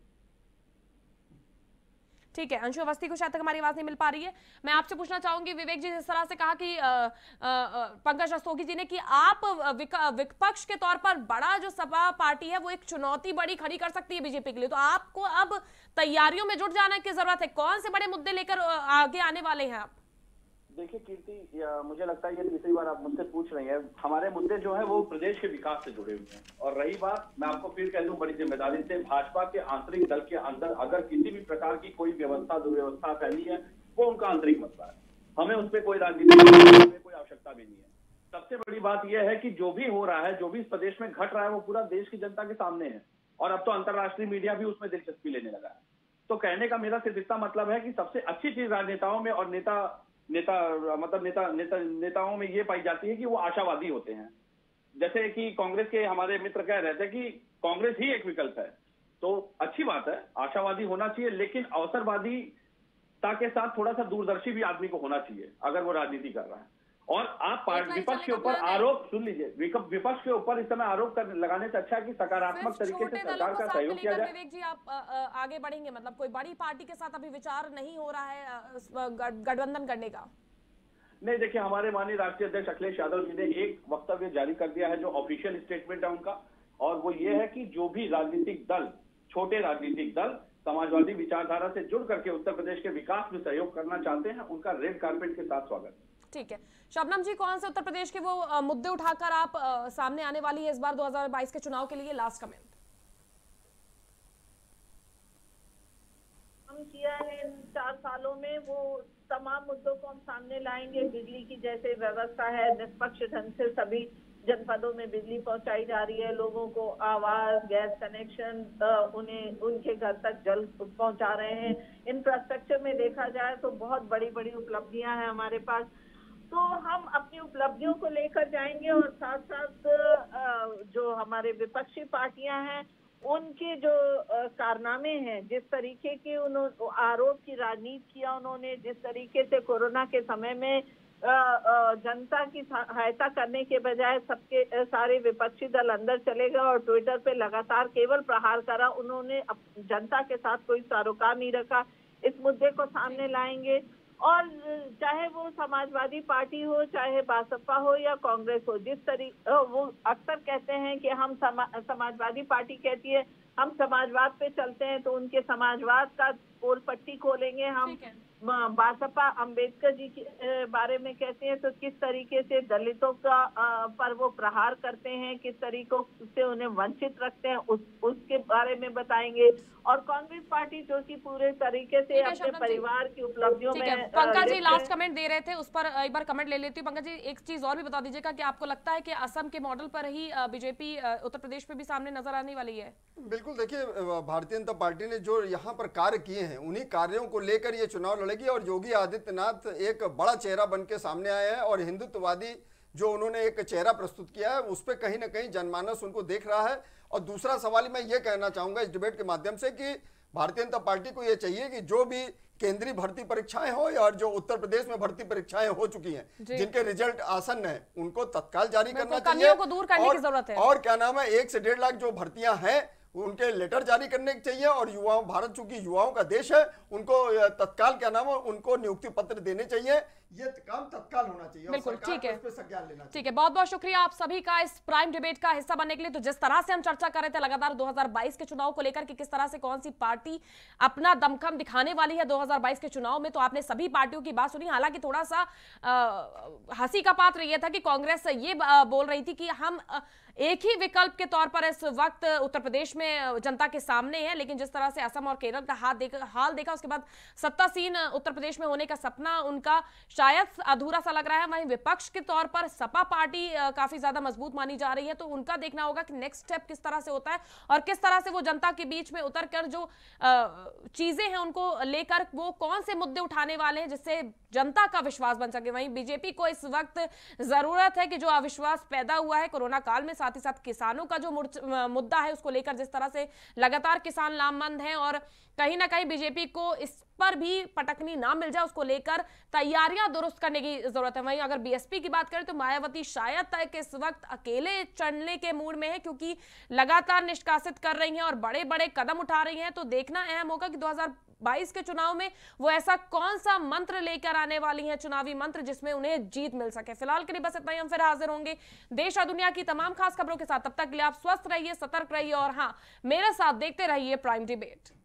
ठीक है, अंशु अवस्थी को शायद तक हमारी आवाज नहीं मिल पा रही है। मैं आपसे पूछना चाहूंगी, विवेक जी जिस तरह से कहा कि पंकज रस्तोगी जी ने कि आप विपक्ष के तौर पर बड़ा जो सपा पार्टी है वो एक चुनौती बड़ी खड़ी कर सकती है बीजेपी के लिए, तो आपको अब तैयारियों में जुट जाने की जरूरत है। कौन से बड़े मुद्दे लेकर आगे आने वाले हैं आप? देखिए कीर्ति, मुझे लगता है ये तीसरी बार आप मुझसे पूछ रही हैं, हमारे मुद्दे जो है वो प्रदेश के विकास से जुड़े हुए हैं। और रही बात, मैं आपको फिर कह दूं बड़ी जिम्मेदारी से, भाजपा के आंतरिक दल के अंदर अगर किसी भी प्रकार की कोई व्यवस्था दुर्व्यवस्था फैली है वो उनका आंतरिक मसला है, हमें उस पर कोई राजनीति कोई आवश्यकता भी नहीं है। सबसे बड़ी बात यह है कि जो भी हो रहा है, जो भी इस प्रदेश में घट रहा है वो पूरा देश की जनता के सामने है और अब तो अंतर्राष्ट्रीय मीडिया भी उसमें दिलचस्पी लेने लगा है। तो कहने का मेरा सिर्फ इतना मतलब है कि सबसे अच्छी चीज राजनेताओं में और नेता नेता मतलब नेता नेता नेताओं में ये पाई जाती है कि वो आशावादी होते हैं। जैसे कि कांग्रेस के हमारे मित्र कह रहे थे कि कांग्रेस ही एक विकल्प है, तो अच्छी बात है, आशावादी होना चाहिए, लेकिन अवसरवादिता के साथ थोड़ा सा दूरदर्शी भी आदमी को होना चाहिए अगर वो राजनीति कर रहा है। और आप विपक्ष के ऊपर आरोप सुन लीजिए, विपक्ष के ऊपर इस समय आरोप कर लगाने से अच्छा है कि सकारात्मक तरीके से सरकार का सहयोग किया जाए। विवेक जी, आप आगे बढ़ेंगे, मतलब कोई बड़ी पार्टी के साथ अभी विचार नहीं हो रहा है गठबंधन करने का? नहीं, देखिए हमारे माननीय राष्ट्रीय अध्यक्ष अखिलेश यादव जी ने एक वक्तव्य जारी कर दिया है जो ऑफिशियल स्टेटमेंट है उनका, और वो ये है कि जो भी राजनीतिक दल, छोटे राजनीतिक दल समाजवादी विचारधारा से जुड़ करके उत्तर प्रदेश के विकास में सहयोग करना चाहते हैं, उनका रेड कार्पेट के साथ स्वागत। ठीक है, शबनम जी, कौन से उत्तर प्रदेश के वो आ, मुद्दे उठाकर आप आ, सामने आने वाली है इस बार दो हज़ार बाईस के चुनाव के लिए? Last comment. हम किया है इन चार सालों में, वो तमाम मुद्दों को हम सामने लाएंगे। बिजली की जैसे व्यवस्था है, निष्पक्ष ढंग से सभी जनपदों में बिजली पहुंचाई जा रही है, लोगों को आवास, गैस कनेक्शन, उन्हें उनके घर तक जल पहुंचा रहे हैं। इंफ्रास्ट्रक्चर में देखा जाए तो बहुत बड़ी बड़ी उपलब्धियां हैं हमारे पास, तो हम अपनी उपलब्धियों को लेकर जाएंगे। और साथ साथ जो हमारे विपक्षी पार्टियां हैं उनके जो कारनामे हैं, जिस तरीके के उन्होंने आरोप की राजनीति किया उन्होंने, जिस तरीके से कोरोना के समय में जनता की सहायता करने के बजाय सबके सारे विपक्षी दल अंदर चले गए और ट्विटर पे लगातार केवल प्रहार करा, उन्होंने जनता के साथ कोई सरोकार नहीं रखा। इस मुद्दे को सामने लाएंगे और चाहे वो समाजवादी पार्टी हो, चाहे बासपा हो या कांग्रेस हो, जिस तरीके वो अक्सर कहते हैं कि हम समा, समाजवादी पार्टी कहती है हम समाजवाद पे चलते हैं, तो उनके समाजवाद का पोल पट्टी खोलेंगे हम। बासपा अम्बेडकर जी के बारे में कहते हैं तो किस तरीके से दलितों का पर वो प्रहार करते हैं, किस तरीकों से उन्हें वंचित रखते हैं, उस उसके बारे में बताएंगे। और कांग्रेस पार्टी जो कि पूरे तरीके से अपने परिवार की उपलब्धियों में। पंकज जी लास्ट कमेंट दे रहे थे, उस पर एक बार कमेंट ले लेती हूँ। पंकज जी, एक चीज और भी बता दीजिएगा कि आपको लगता है कि असम के मॉडल पर ही बीजेपी उत्तर प्रदेश में भी सामने नजर आने वाली है? बिल्कुल, देखिए भारतीय जनता पार्टी ने जो यहाँ पर कार्य किए हैं उन्हीं कार्यों को लेकर ये चुनाव लड़ेगी और योगी आदित्यनाथ एक बड़ा चेहरा बन के सामने आए हैं और हिंदुत्ववादी जो उन्होंने एक चेहरा प्रस्तुत किया है उस पर कहीं ना कहीं जनमानस उनको देख रहा है। और दूसरा सवाल मैं ये कहना चाहूंगा इस डिबेट के माध्यम से कि भारतीय जनता पार्टी को ये चाहिए कि जो भी केंद्रीय भर्ती परीक्षाएं हो और जो उत्तर प्रदेश में भर्ती परीक्षाएं हो चुकी हैं, जिनके रिजल्ट आसन्न है, उनको तत्काल जारी करना चाहिए। कमियों को दूर करने की जरूरत है। और क्या नाम है, एक से डेढ़ लाख जो भर्तियां हैं उनके लेटर जारी करने चाहिए। और युवाओं, भारत चूंकि युवाओं का देश है, उनको तत्काल क्या नाम है, उनको नियुक्ति पत्र देने चाहिए। ये काम तत्काल होना चाहिए। बिल्कुल ठीक है, संज्ञान लेना चाहिए। ठीक है, बहुत बहुत शुक्रिया आप सभी का इस प्राइम डिबेट का हिस्सा बनने के लिए। तो जिस तरह से हम चर्चा कर रहे थे लगातार दो हज़ार बाईस के चुनाव को लेकर कि किस तरह से कौन सी पार्टी अपना दमखम दिखाने वाली है दो हज़ार बाईस के चुनाव में, तो आपने सभी पार्टियों की बात सुनी। हालांकि थोड़ा सा हंसी का पात्र यह था कि कांग्रेस ये बोल रही थी कि हम आ, एक ही विकल्प के तौर पर इस वक्त उत्तर प्रदेश में जनता के सामने है, लेकिन जिस तरह से असम और केरल का हाथ देखा हाल देखा उसके बाद सत्तासीन उत्तर प्रदेश में होने का सपना उनका शायद अधूरा सा लग रहा है। वहीं विपक्ष के तौर पर सपा पार्टी काफी ज्यादा मजबूत मानी जा रही है, तो उनका देखना होगा कि नेक्स्ट स्टेप किस तरह से होता है और किस तरह से वो जनता के बीच में उतरकर जो चीजें हैं उनको लेकर वो कौन से मुद्दे उठाने वाले हैं जिससे जनता का विश्वास बन सके। वहीं बीजेपी को इस वक्त जरूरत है कि जो अविश्वास पैदा हुआ है कोरोना काल में, साथ ही साथ किसानों का जो मुद्दा है उसको लेकर जिस तरह से लगातार किसान लामबंद हैं और कहीं ना कहीं बीजेपी को इस पर भी पटकनी ना मिल जाए उसको लेकर तैयारियां दुरुस्त करने की जरूरत है। वहीं अगर बीएसपी की बात करें तो मायावती शायद तक इस वक्त अकेले चढ़ने के मूड में है, क्योंकि लगातार निष्कासित कर रही हैं और बड़े बड़े कदम उठा रही हैं। तो देखना अहम होगा कि दो हज़ार बाईस के चुनाव में वो ऐसा कौन सा मंत्र लेकर आने वाली हैं, चुनावी मंत्र, जिसमें उन्हें जीत मिल सके। फिलहाल के लिए बस इतना ही, हम फिर हाजिर होंगे देश और दुनिया की तमाम खास खबरों के साथ। तब तक के लिए आप स्वस्थ रहिए, सतर्क रहिए और हाँ, मेरे साथ देखते रहिए प्राइम डिबेट।